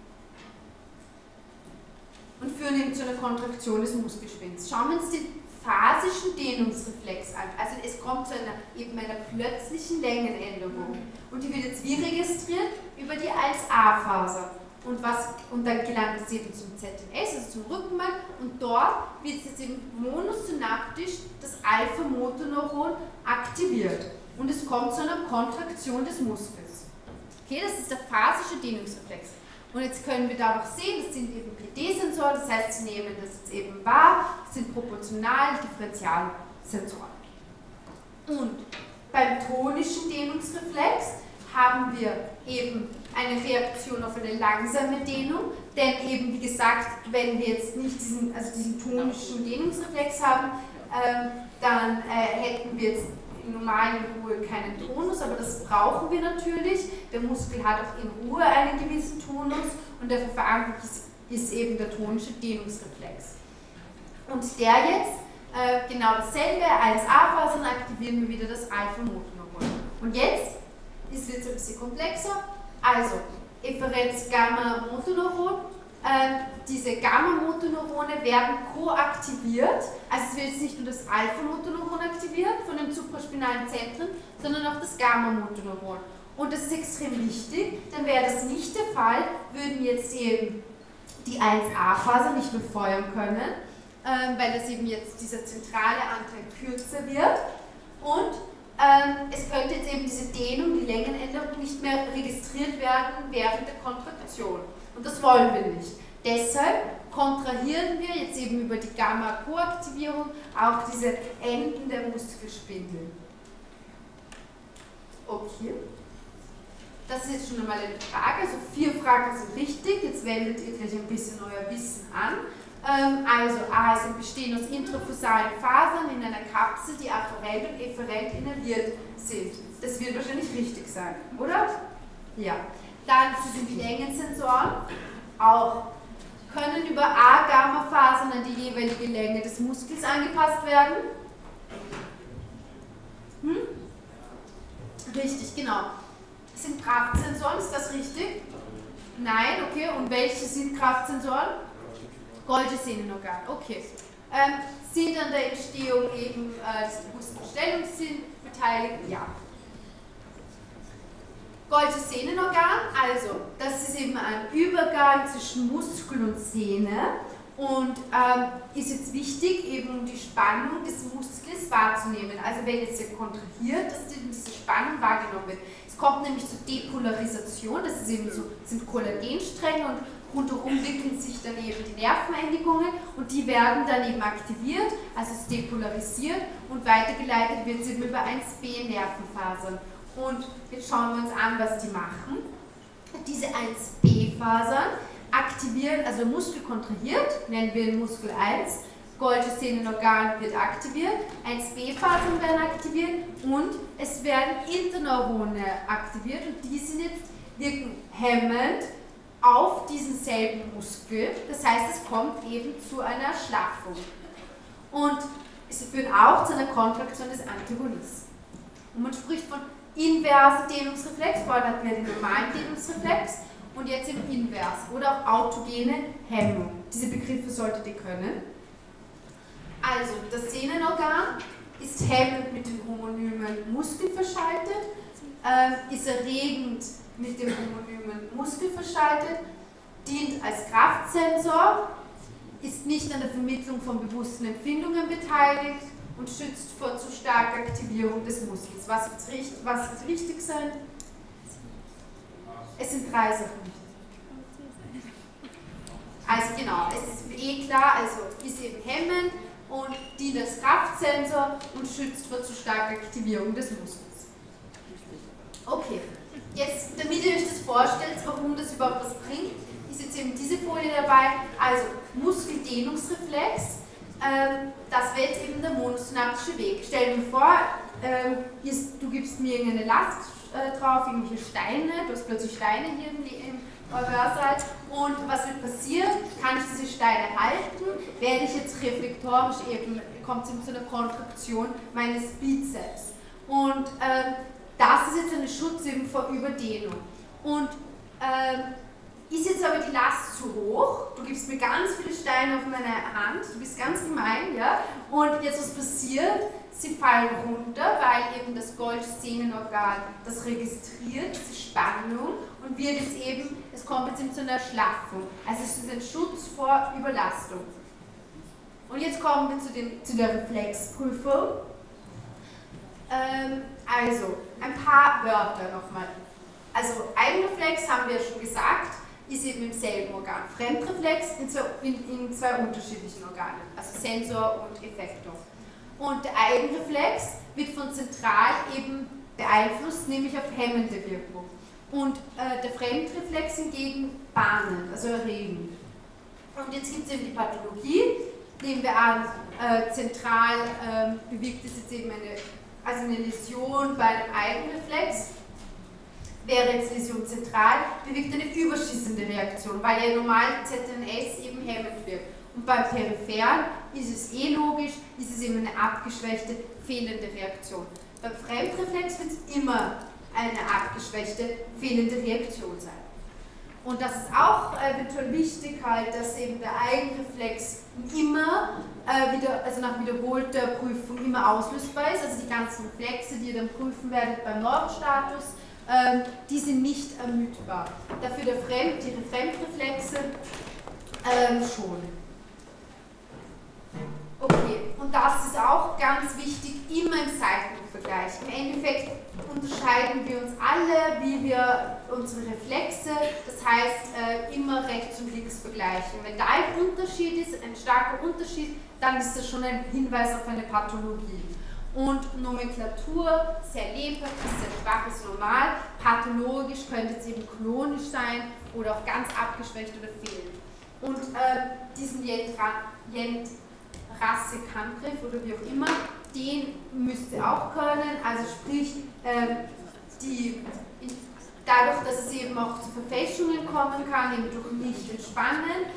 und führen eben zu einer Kontraktion des Muskelspinns. Schauen wir uns den phasischen Dehnungsreflex an. Also es kommt zu einer plötzlichen Längenänderung. Und die wird jetzt wie registriert? Über die 1a-Faser. Und dann gelangt es eben zum ZNS, also zum Rückenmark, und dort wird jetzt eben monosynaptisch das Alpha-Motoneuron aktiviert. Und es kommt zu einer Kontraktion des Muskels. Okay, das ist der phasische Dehnungsreflex. Und jetzt können wir da noch sehen, das sind eben PD-Sensoren, das heißt, sie nehmen das jetzt eben wahr, sind proportional Differentialsensoren. Und beim tonischen Dehnungsreflex haben wir eben eine Reaktion auf eine langsame Dehnung, denn eben, wie gesagt, wenn wir jetzt nicht diesen tonischen Dehnungsreflex haben, dann hätten wir jetzt in normalen Ruhe keinen Tonus, aber das brauchen wir natürlich. Der Muskel hat auch in Ruhe einen gewissen Tonus und dafür verantwortlich ist eben der tonische Dehnungsreflex. Und der jetzt, genau dasselbe, 1a-Fasern, aktivieren wir wieder das Alpha-Motoneuron. Und jetzt ist es ein bisschen komplexer, also Efferenz Gamma-Motoneuron. Diese Gamma-Motoneurone werden koaktiviert, also es wird jetzt nicht nur das Alpha-Motoneuron aktiviert von den supraspinalen Zentren, sondern auch das Gamma-Motoneuron. Und das ist extrem wichtig, denn wäre das nicht der Fall, würden jetzt eben die 1a-Faser nicht mehr feuern können, weil das eben jetzt dieser zentrale Anteil kürzer wird und es könnte jetzt eben diese Dehnung, die Längenänderung nicht mehr registriert werden während der Kontraktion. Und das wollen wir nicht. Deshalb kontrahieren wir jetzt eben über die Gamma-Koaktivierung auch diese Enden der Muskelspindel. Okay. Das ist jetzt schon einmal eine Frage. Also 4 Fragen sind richtig. Jetzt wendet ihr gleich ein bisschen euer Wissen an. Also A ist ein Bestehen aus intrafusalen Fasern in einer Kapsel, die afferent und efferent innerviert sind. Das wird wahrscheinlich richtig sein, oder? Ja. Dann sind die Längensensoren auch. Können über A-Gamma-Fasern an die jeweilige Länge des Muskels angepasst werden? Richtig, genau. Das sind Kraftsensoren, ist das richtig? Nein, okay. Und welche sind Kraftsensoren? Golgi Sehnenorgan, okay. Sind an der Entstehung eben des bewussten Stellungssinn beteiligt? Ja. Golgi Sehnenorgan, also das ist eben ein Übergang zwischen Muskel und Sehne und ist jetzt wichtig, eben um die Spannung des Muskels wahrzunehmen. Also wenn jetzt hier kontrahiert, dass diese Spannung wahrgenommen wird. Es kommt nämlich zur Depolarisation, das ist eben so, sind Kollagenstränge und rundherum wickeln sich dann eben die Nervenendigungen und die werden dann eben aktiviert, also es depolarisiert und weitergeleitet wird es eben über 1b-Nervenfasern. Und jetzt schauen wir uns an, was die machen. Diese 1b-Fasern aktivieren, also der Muskel kontrahiert, nennen wir den Muskel 1, Golgi Sehnenorgan wird aktiviert, 1b-Fasern werden aktiviert und es werden Interneurone aktiviert und die sind jetzt, wirken hemmend auf diesen selben Muskel, das heißt, es kommt eben zu einer Erschlaffung. Und sie führen auch zu einer Kontraktion des Antagonisten. Und man spricht von inversen Dehnungsreflex, vorhin hatten wir den normalen Dehnungsreflex und jetzt im Invers oder auch autogene Hemmung. Diese Begriffe solltet ihr können. Also, das Sehnenorgan ist hemmend mit dem homonymen Muskel verschaltet, ist erregend mit dem homonymen Muskel verschaltet, dient als Kraftsensor, ist nicht an der Vermittlung von bewussten Empfindungen beteiligt und schützt vor zu starker Aktivierung des Muskels. Was wird wichtig sein? Es sind 3 Sachen. Also genau, es ist eh klar, also ist eben hemmend und dient als Kraftsensor und schützt vor zu starker Aktivierung des Muskels. Okay, jetzt, damit ihr euch das vorstellt, warum das überhaupt was bringt, ist jetzt eben diese Folie dabei, also Muskeldehnungsreflex. Das wäre jetzt eben der monosynaptische Weg. Stell dir vor, du gibst mir irgendeine Last drauf, irgendwelche Steine, du hast plötzlich Steine hier im Hörsaal und was wird passieren? Kann ich diese Steine halten? Werde ich jetzt reflektorisch eben, kommt es eben zu einer Kontraktion meines Bizeps. Und das ist jetzt ein Schutz eben vor Überdehnung. Und ist jetzt aber die Last zu hoch, du gibst mir ganz viele Steine auf meine Hand, du bist ganz gemein, ja, und jetzt was passiert, sie fallen runter, weil eben das Golgi-Sehnenorgan das registriert, diese Spannung, und wird jetzt eben, es kommt jetzt eben zu einer Erschlaffung. Also es ist ein Schutz vor Überlastung. Und jetzt kommen wir zu der Reflexprüfung. Also, ein paar Wörter nochmal. Also Eigenreflex, haben wir ja schon gesagt, ist eben im selben Organ. Fremdreflex in zwei unterschiedlichen Organen, also Sensor und Effektor. Und der Eigenreflex wird von zentral eben beeinflusst, nämlich auf hemmende Wirkung. Und der Fremdreflex hingegen bahnend, also erregend. Und jetzt gibt es eben die Pathologie. Nehmen wir an, zentral bewirkt es jetzt eben eine Läsion bei einem Eigenreflex. Wäre jetzt Läsion zentral, bewirkt eine überschießende Reaktion, weil ja normal ZNS eben hemmend wirkt. Und beim Peripheren ist es logisch, ist es eben eine abgeschwächte, fehlende Reaktion. Beim Fremdreflex wird es immer eine abgeschwächte, fehlende Reaktion sein. Und das ist auch eventuell wichtig, halt, dass eben der Eigenreflex immer also nach wiederholter Prüfung immer auslösbar ist. Also die ganzen Reflexe, die ihr dann prüfen werdet beim Neurostatus, die sind nicht ermüdbar. Dafür die Fremdreflexe schon. Okay, und das ist auch ganz wichtig, immer im Seitenvergleich. Im Endeffekt unterscheiden wir uns alle, wie wir unsere Reflexe, das heißt immer rechts und links vergleichen. Wenn da ein Unterschied ist, ein starker Unterschied, dann ist das schon ein Hinweis auf eine Pathologie. Und Nomenklatur, sehr lebhaft, ist sehr schwach, ist normal. Pathologisch könnte es eben klonisch sein oder auch ganz abgeschwächt oder fehlend. Und diesen Rasse-Kampfgriff oder wie auch immer, den müsst ihr auch können, also sprich, dadurch, dass es eben auch zu Verfälschungen kommen kann, eben durch Nicht-Entspannen,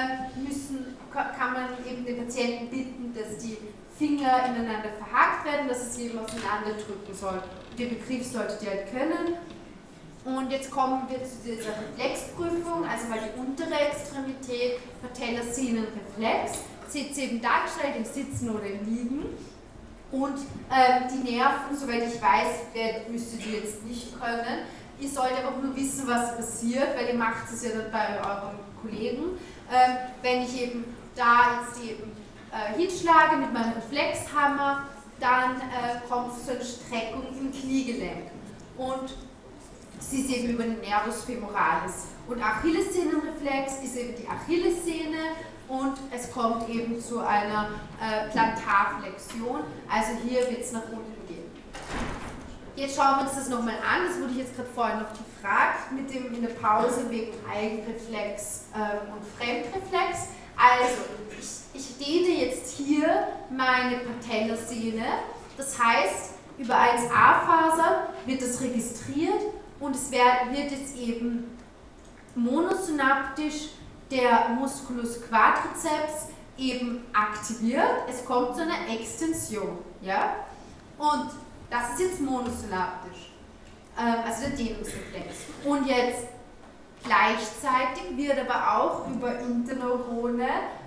kann man eben den Patienten bitten, dass die Finger ineinander verhakt werden, dass es eben auseinander drücken soll. Den Begriff solltet ihr halt können. Und jetzt kommen wir zu dieser Reflexprüfung, also mal die untere Extremität, Patellasehnenreflex, sitzt eben dargestellt im Sitzen oder im Liegen. Und die Nerven, soweit ich weiß, müsstet ihr jetzt nicht können. Ihr sollt einfach nur wissen, was passiert, weil ihr macht es ja dann bei euren Kollegen. Wenn ich eben da jetzt eben hinschlage mit meinem Reflexhammer, dann kommt es zu einer Streckung im Kniegelenk. Und sie ist eben über den Nervus femoralis. Und Achillessehnenreflex ist eben die Achillessehne und es kommt eben zu einer Plantarflexion, also hier wird es nach unten gehen. Jetzt schauen wir uns das nochmal an, das wurde ich jetzt gerade vorhin noch gefragt, in der Pause wegen Eigenreflex und Fremdreflex. Also, ich dehne jetzt hier meine Patellasehne, das heißt, über 1A-Faser wird das registriert und es wird jetzt eben monosynaptisch der Musculus quadriceps eben aktiviert. Es kommt zu einer Extension. Ja? Und das ist jetzt monosynaptisch, also der Dehnungsreflex. Und jetzt gleichzeitig wird aber auch über Interneurone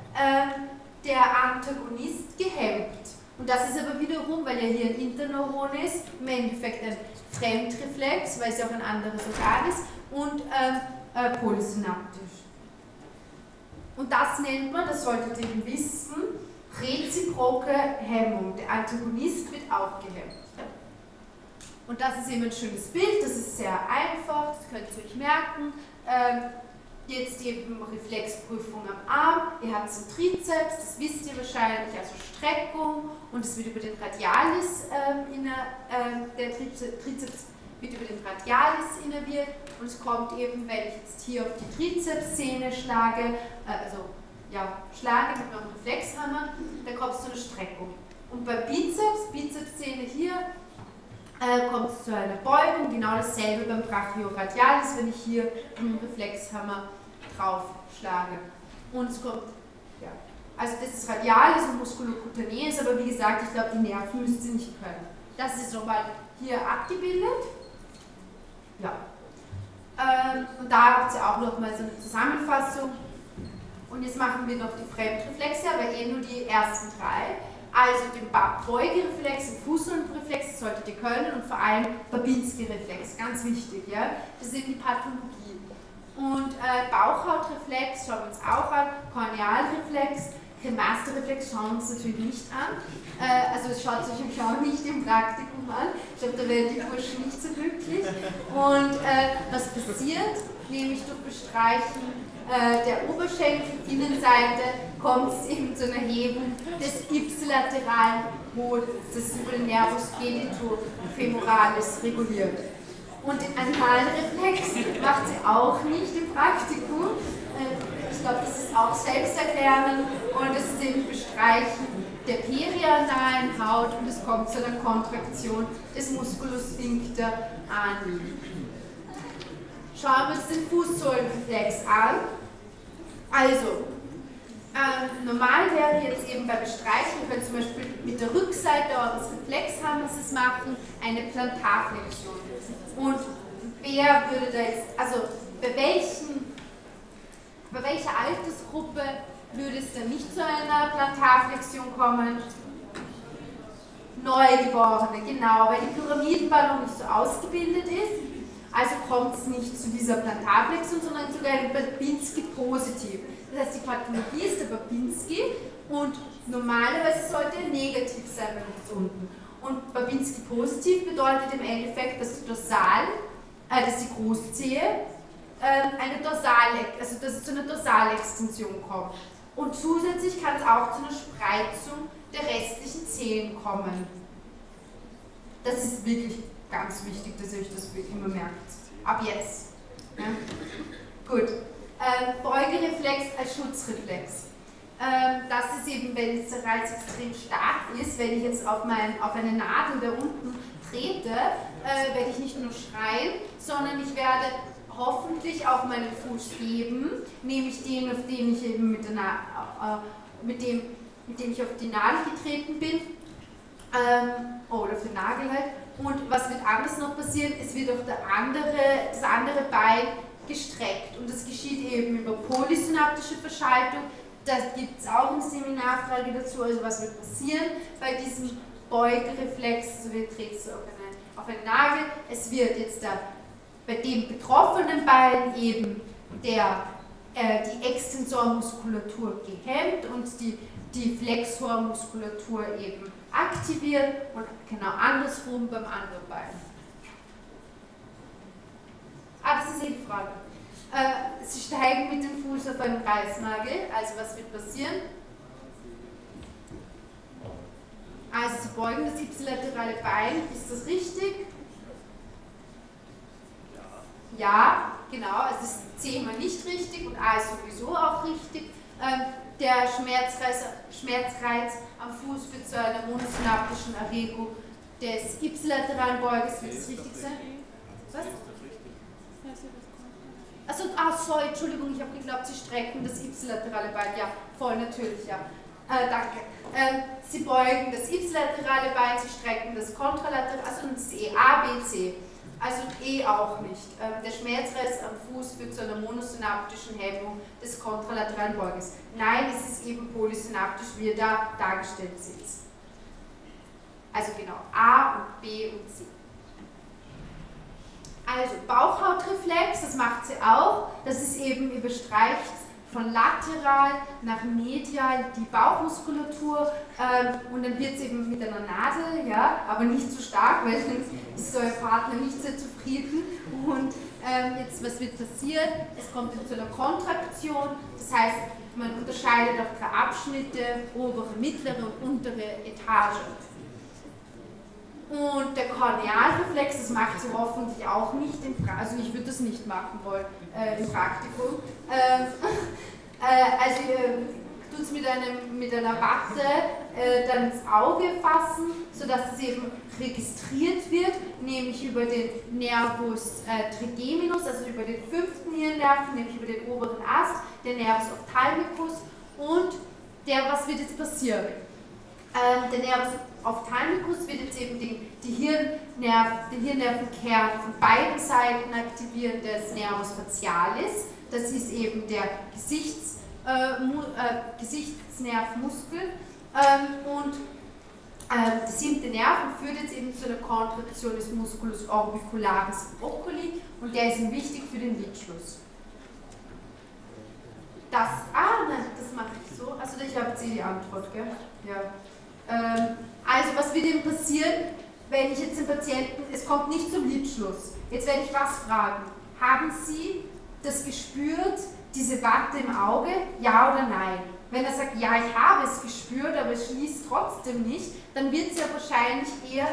der Antagonist gehemmt. Und das ist aber wiederum, weil ja hier ein Interneuron ist, im Endeffekt ein Fremdreflex, weil es ja auch ein anderes Organ ist, und polysynaptisch. Und das nennt man, das solltet ihr eben wissen, reziproke Hemmung. Der Antagonist wird auch gehemmt. Und das ist eben ein schönes Bild, das ist sehr einfach, das könnt ihr euch merken. Jetzt eben Reflexprüfung am Arm, ihr habt einen Trizeps, das wisst ihr wahrscheinlich, also Streckung, und es wird über den Radialis, der Trizeps wird über den Radialis innerviert, und es kommt eben, wenn ich jetzt hier auf die Trizepssehne schlage, schlage mit meinem Reflexhammer, dann kommt es zu einer Streckung. Und beim Bizepssehne hier, kommt es zu einer Beugung, genau dasselbe beim Brachioradialis, wenn ich hier mit dem Reflexhammer drauf schlage. Und es kommt, ja, also das ist Radialis und Musculocutaneus, aber wie gesagt, ich glaube, die Nerven müsst ihr nicht können. Das ist nochmal hier abgebildet. Ja. Und da habt ihr auch nochmal so eine Zusammenfassung. Und jetzt machen wir noch die Fremdreflexe, aber nur die ersten drei. Also den Beugereflex, den Fußsohlenreflex solltet ihr können und vor allem Babinski-Reflex, ganz wichtig, ja? Das ist eben die Pathologie. Und Bauchhautreflex schauen wir uns auch an, Kornealreflex, Cremasterreflex schauen wir uns natürlich nicht an. Also es schaut sich auch nicht im Praktikum an. Ich glaube, da werden die Burschen nicht so glücklich. Und was passiert? Nämlich durch Bestreichen der Oberschenkelinnenseite kommt es eben zu einer Hebung des ipsilateralen Hodens, das über den Nervus genitofemoralis reguliert. Und den Analreflex macht sie auch nicht im Praktikum. Ich glaube, das ist auch selbsterklärend und es ist eben Bestreichen der perianalen Haut und es kommt zu einer Kontraktion des Musculus sphincter ani. Schauen wir uns den Fußsohlenreflex an. Also, normal wäre jetzt eben bei Bestreichen, wir können zum Beispiel mit der Rückseite eures Reflexhammers es machen, eine Plantarflexion. Und wer würde da jetzt, also bei welcher Altersgruppe würde es dann nicht zu einer Plantarflexion kommen? Neugeborene, genau, weil die Pyramidenball noch nicht so ausgebildet ist. Also kommt es nicht zu dieser Plantarflexion, sondern sogar ein Babinski-positiv. Das heißt, die Pathologie ist der Babinski und normalerweise sollte er negativ sein bei uns unten. Und Babinski-positiv bedeutet im Endeffekt, dass die Großzehe dass es zu einer Dorsalextension kommt. Und zusätzlich kann es auch zu einer Spreizung der restlichen Zehen kommen. Das ist wirklich ganz wichtig, dass ihr euch das immer merkt. Ab jetzt. Ja? Gut. Beugereflex als Schutzreflex. Das ist eben, wenn jetzt der Reiz extrem stark ist, wenn ich jetzt auf eine Nadel da unten trete, werde ich nicht nur schreien, sondern ich werde hoffentlich auch meinen Fuß heben, nämlich den, auf den ich eben mit dem ich auf die Nadel getreten bin, oder auf den Nagel halt. Und was wird anders noch passieren? Es wird auch das andere Bein gestreckt und das geschieht eben über polysynaptische Verschaltung. Da gibt es auch eine Seminarfrage dazu, also was wird passieren bei diesem Beugereflex, also wir treten es auf einen Nagel, es wird jetzt bei dem betroffenen Bein eben die Extensormuskulatur gehemmt und die Flexormuskulatur eben aktiviert und genau andersrum beim anderen Bein. Das ist die Frage. Sie steigen mit dem Fuß auf einen Reißnagel, also was wird passieren? Also Sie beugen das ipsilaterale Bein, ist das richtig? Ja, genau, also das ist C-mal nicht richtig und A ist sowieso auch richtig. Der Schmerzreiz am Fuß führt zu einer monosynaptischen Erregung des ipsilateralen Beuges, wird das richtig sein? Was? Sorry, Entschuldigung, ich habe geglaubt, Sie strecken das ipsilaterale Bein. Ja, voll, natürlich, ja. Danke. Sie beugen das ipsilaterale Bein, Sie strecken das kontralaterale, also das ist A, B, C. Also E auch nicht. Der Schmerzreiz am Fuß führt zu einer monosynaptischen Hemmung des kontralateralen Beuges. Nein, es ist eben polysynaptisch, wie ihr da dargestellt seht. Also genau, A und B und C. Also Bauchhautreflex, das macht sie auch. Das ist eben überstreicht von lateral nach medial die Bauchmuskulatur und dann wird es eben mit einer Nadel, ja, aber nicht zu stark, weil dann ist euer Partner nicht sehr zufrieden. Und jetzt, was wird passieren? Es kommt zu einer Kontraktion, das heißt, man unterscheidet auch 3 Abschnitte, obere, mittlere und untere Etage. Und der Kornealreflex, das macht sie hoffentlich auch nicht, also ich würde das nicht machen wollen im Praktikum. Also ihr tut es mit einer Watte dann ins Auge fassen, sodass es eben registriert wird, nämlich über den Nervus trigeminus, also über den 5. Hirnnerven, nämlich über den oberen Ast, der Nervus ophthalmicus und was wird jetzt passieren? Der Nervus ophthalmicus wird jetzt eben den Hirnnervenkern von beiden Seiten aktivieren des Nervus facialis. Das ist eben der Gesichtsnervmuskel. Und Der 7. Nerv führt jetzt eben zu einer Kontraktion des Musculus orbicularis oculi und der ist ihm wichtig für den Lidschluss. Nein, das mache ich so. Also ich habe jetzt die Antwort, gell? Ja. Also was wird eben passieren, wenn ich jetzt den Patienten, es kommt nicht zum Lidschluss. Jetzt werde ich was fragen. Haben Sie das gespürt, diese Watte im Auge? Ja oder nein? Wenn er sagt, ja, ich habe es gespürt, aber es schließt trotzdem nicht, dann wird es ja wahrscheinlich eher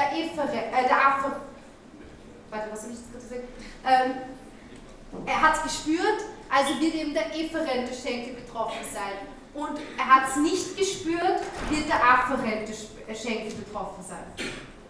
warte, was habe ich jetzt gerade gesagt? Er hat es gespürt, also wird eben der efferente Schenkel betroffen sein. Und er hat es nicht gespürt, wird der afferente Schenkel betroffen sein.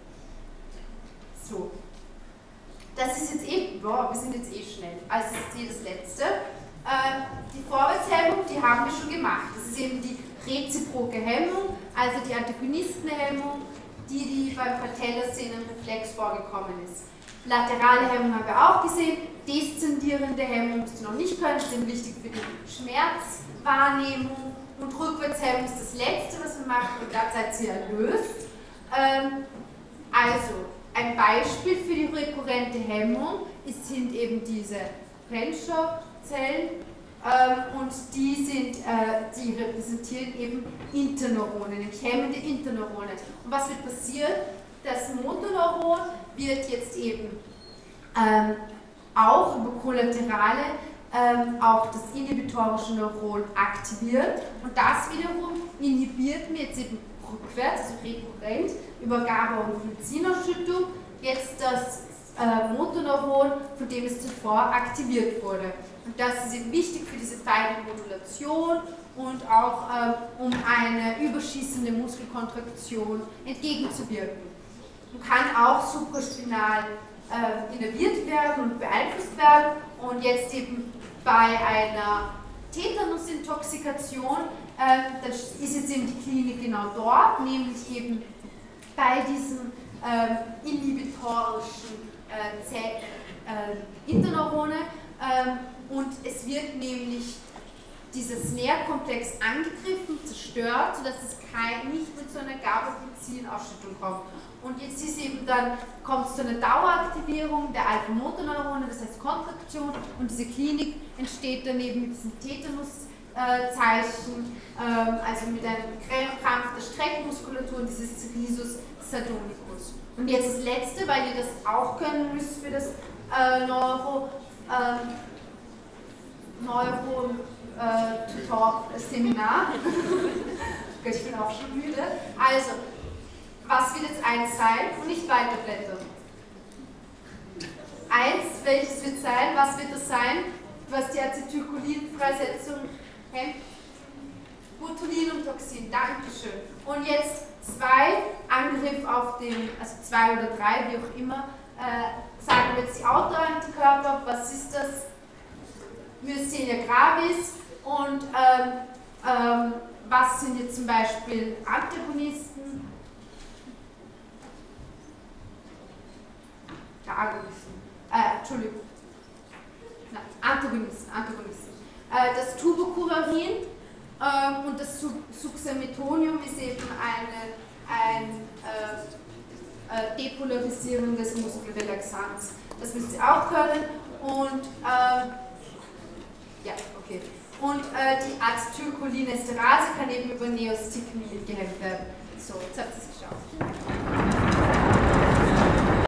So. Das ist jetzt wir sind jetzt schnell. Also das ist das Letzte. Die Vorwärtshemmung, die haben wir schon gemacht. Das ist eben die reziproke Hemmung, also die Antagonistenhemmung, die beim Patellasehnenreflex vorgekommen ist. Laterale Hemmung haben wir auch gesehen. Deszendierende Hemmung müsst ihr noch nicht können, das ist wichtig für die Schmerzwahrnehmung. Und Rückwärtshemmung ist das Letzte, was wir machen, und da seid ihr erlöst. Also, ein Beispiel für die rekurrente Hemmung sind eben diese Renshaw-Zellen und die repräsentieren eben Interneurone, nämlich hemmende Interneurone. Und was wird passieren? Das Motoneuron wird jetzt eben auch über Kollaterale auch das inhibitorische Neuron aktivieren und das wiederum inhibiert mir jetzt eben rückwärts, also rekurrent, über GABA- und Glycinausschüttung jetzt das Motoneuron, von dem es zuvor aktiviert wurde. Und das ist eben wichtig für diese feine Modulation und auch um eine überschießende Muskelkontraktion entgegenzuwirken. Man kann auch supraspinal innerviert werden und beeinflusst werden und jetzt eben bei einer Tetanusintoxikation, das ist jetzt eben die Klinik genau dort, nämlich eben bei diesen inhibitorischen Interneurone und es wird nämlich dieses Nervkomplex angegriffen, zerstört, sodass es nicht mehr zu einer GABA-Glycin-Ausschüttung kommt. Und jetzt ist eben dann, kommt es zu einer Daueraktivierung der Alpha-Motoneurone, das heißt Kontraktion, und diese Klinik entsteht dann eben mit diesem Tetanus-Zeichen, also mit einem Krampf der Streckenmuskulatur und dieses Risus sardonicus. Und jetzt das Letzte, weil ihr das auch können müsst für das Neuro-Talk-Seminar. Ich bin auch schon müde. Also, was wird jetzt 1 sein und nicht weiterblättern? 1, welches wird sein? Was wird das sein? Was die Acetylcholinfreisetzung hemmt? Botulin und Toxin, Dankeschön. Und jetzt 2, Angriff auf den, also 2 oder 3, wie auch immer, sagen wir jetzt die Autoantikörper, was ist das? Myasthenia gravis und was sind jetzt zum Beispiel Antagonisten? Entschuldigung. Nein, Antagonisten. Das Tubocurarin und das Suxametonium ist eben ein depolarisierendes Muskelrelaxanz. Das müsst ihr auch können. Und ja, okay. Und die Acetylcholinesterase kann eben über Neostigmie gehemmt werden. So, jetzt habt ihr es